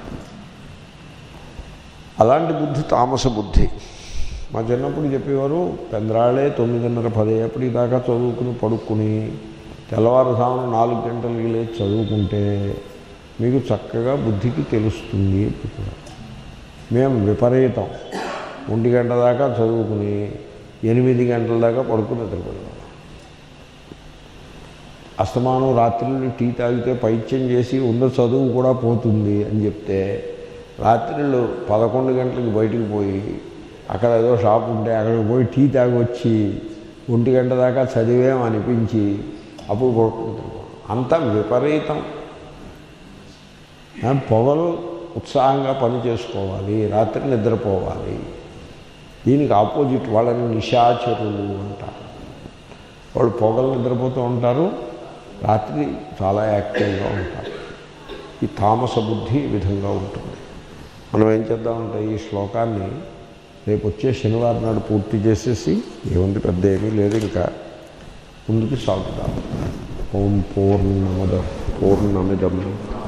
అలాంటి బుద్ధి తామస బుద్ధి. మా చిన్నప్పుడు చెప్పేవారు, పెందరాళ్ళే 9:30-10 ఎప్పటిదాకా చదువుకుని పడుక్కుని తెల్లవారుజామున 4 గంటలకి లేచి చదువుకుంటే మీకు చక్కగా బుద్ధికి తెలుస్తుంది. మేము విపరీతం 1 గంట దాకా చదువుకుని 8 గంటల దాకా పడుకుని నిద్రపోయాం. అస్తమానం రాత్రులు టీ తాగితే పైత్యం చేసి ఉన్న చదువు కూడా పోతుంది అని చెప్తే రాత్రిళ్ళు 11 గంటలకు బయటికి పోయి అక్కడ ఏదో షాప్ ఉంటే అక్కడికి పోయి టీ తాగి వచ్చి 1 గంట దాకా చదివేం అనిపించి అప్పుడు పడుకుంటున్నాం. అంత విపరీతం. పొగలు ఉత్సాహంగా పని చేసుకోవాలి, రాత్రి నిద్రపోవాలి. దీనికి ఆపోజిట్ వాళ్ళని నిశాచరులు అంటారు. వాళ్ళు పొగలు నిద్రపోతూ ఉంటారు, రాత్రి చాలా యాక్టివ్గా ఉంటారు. ఈ తామస బుద్ధి ఈ విధంగా ఉంటుంది. మనం ఏం చేద్దామంటే ఈ శ్లోకాన్ని రేపు వచ్చే శనివారం నాడు పూర్తి చేసేసి, ఏముంది పెద్ద ఏమీ లేదు, ఇంకా ముందుకు సాగుతాం. ఓం పూర్ణమద పూర్ణమిదం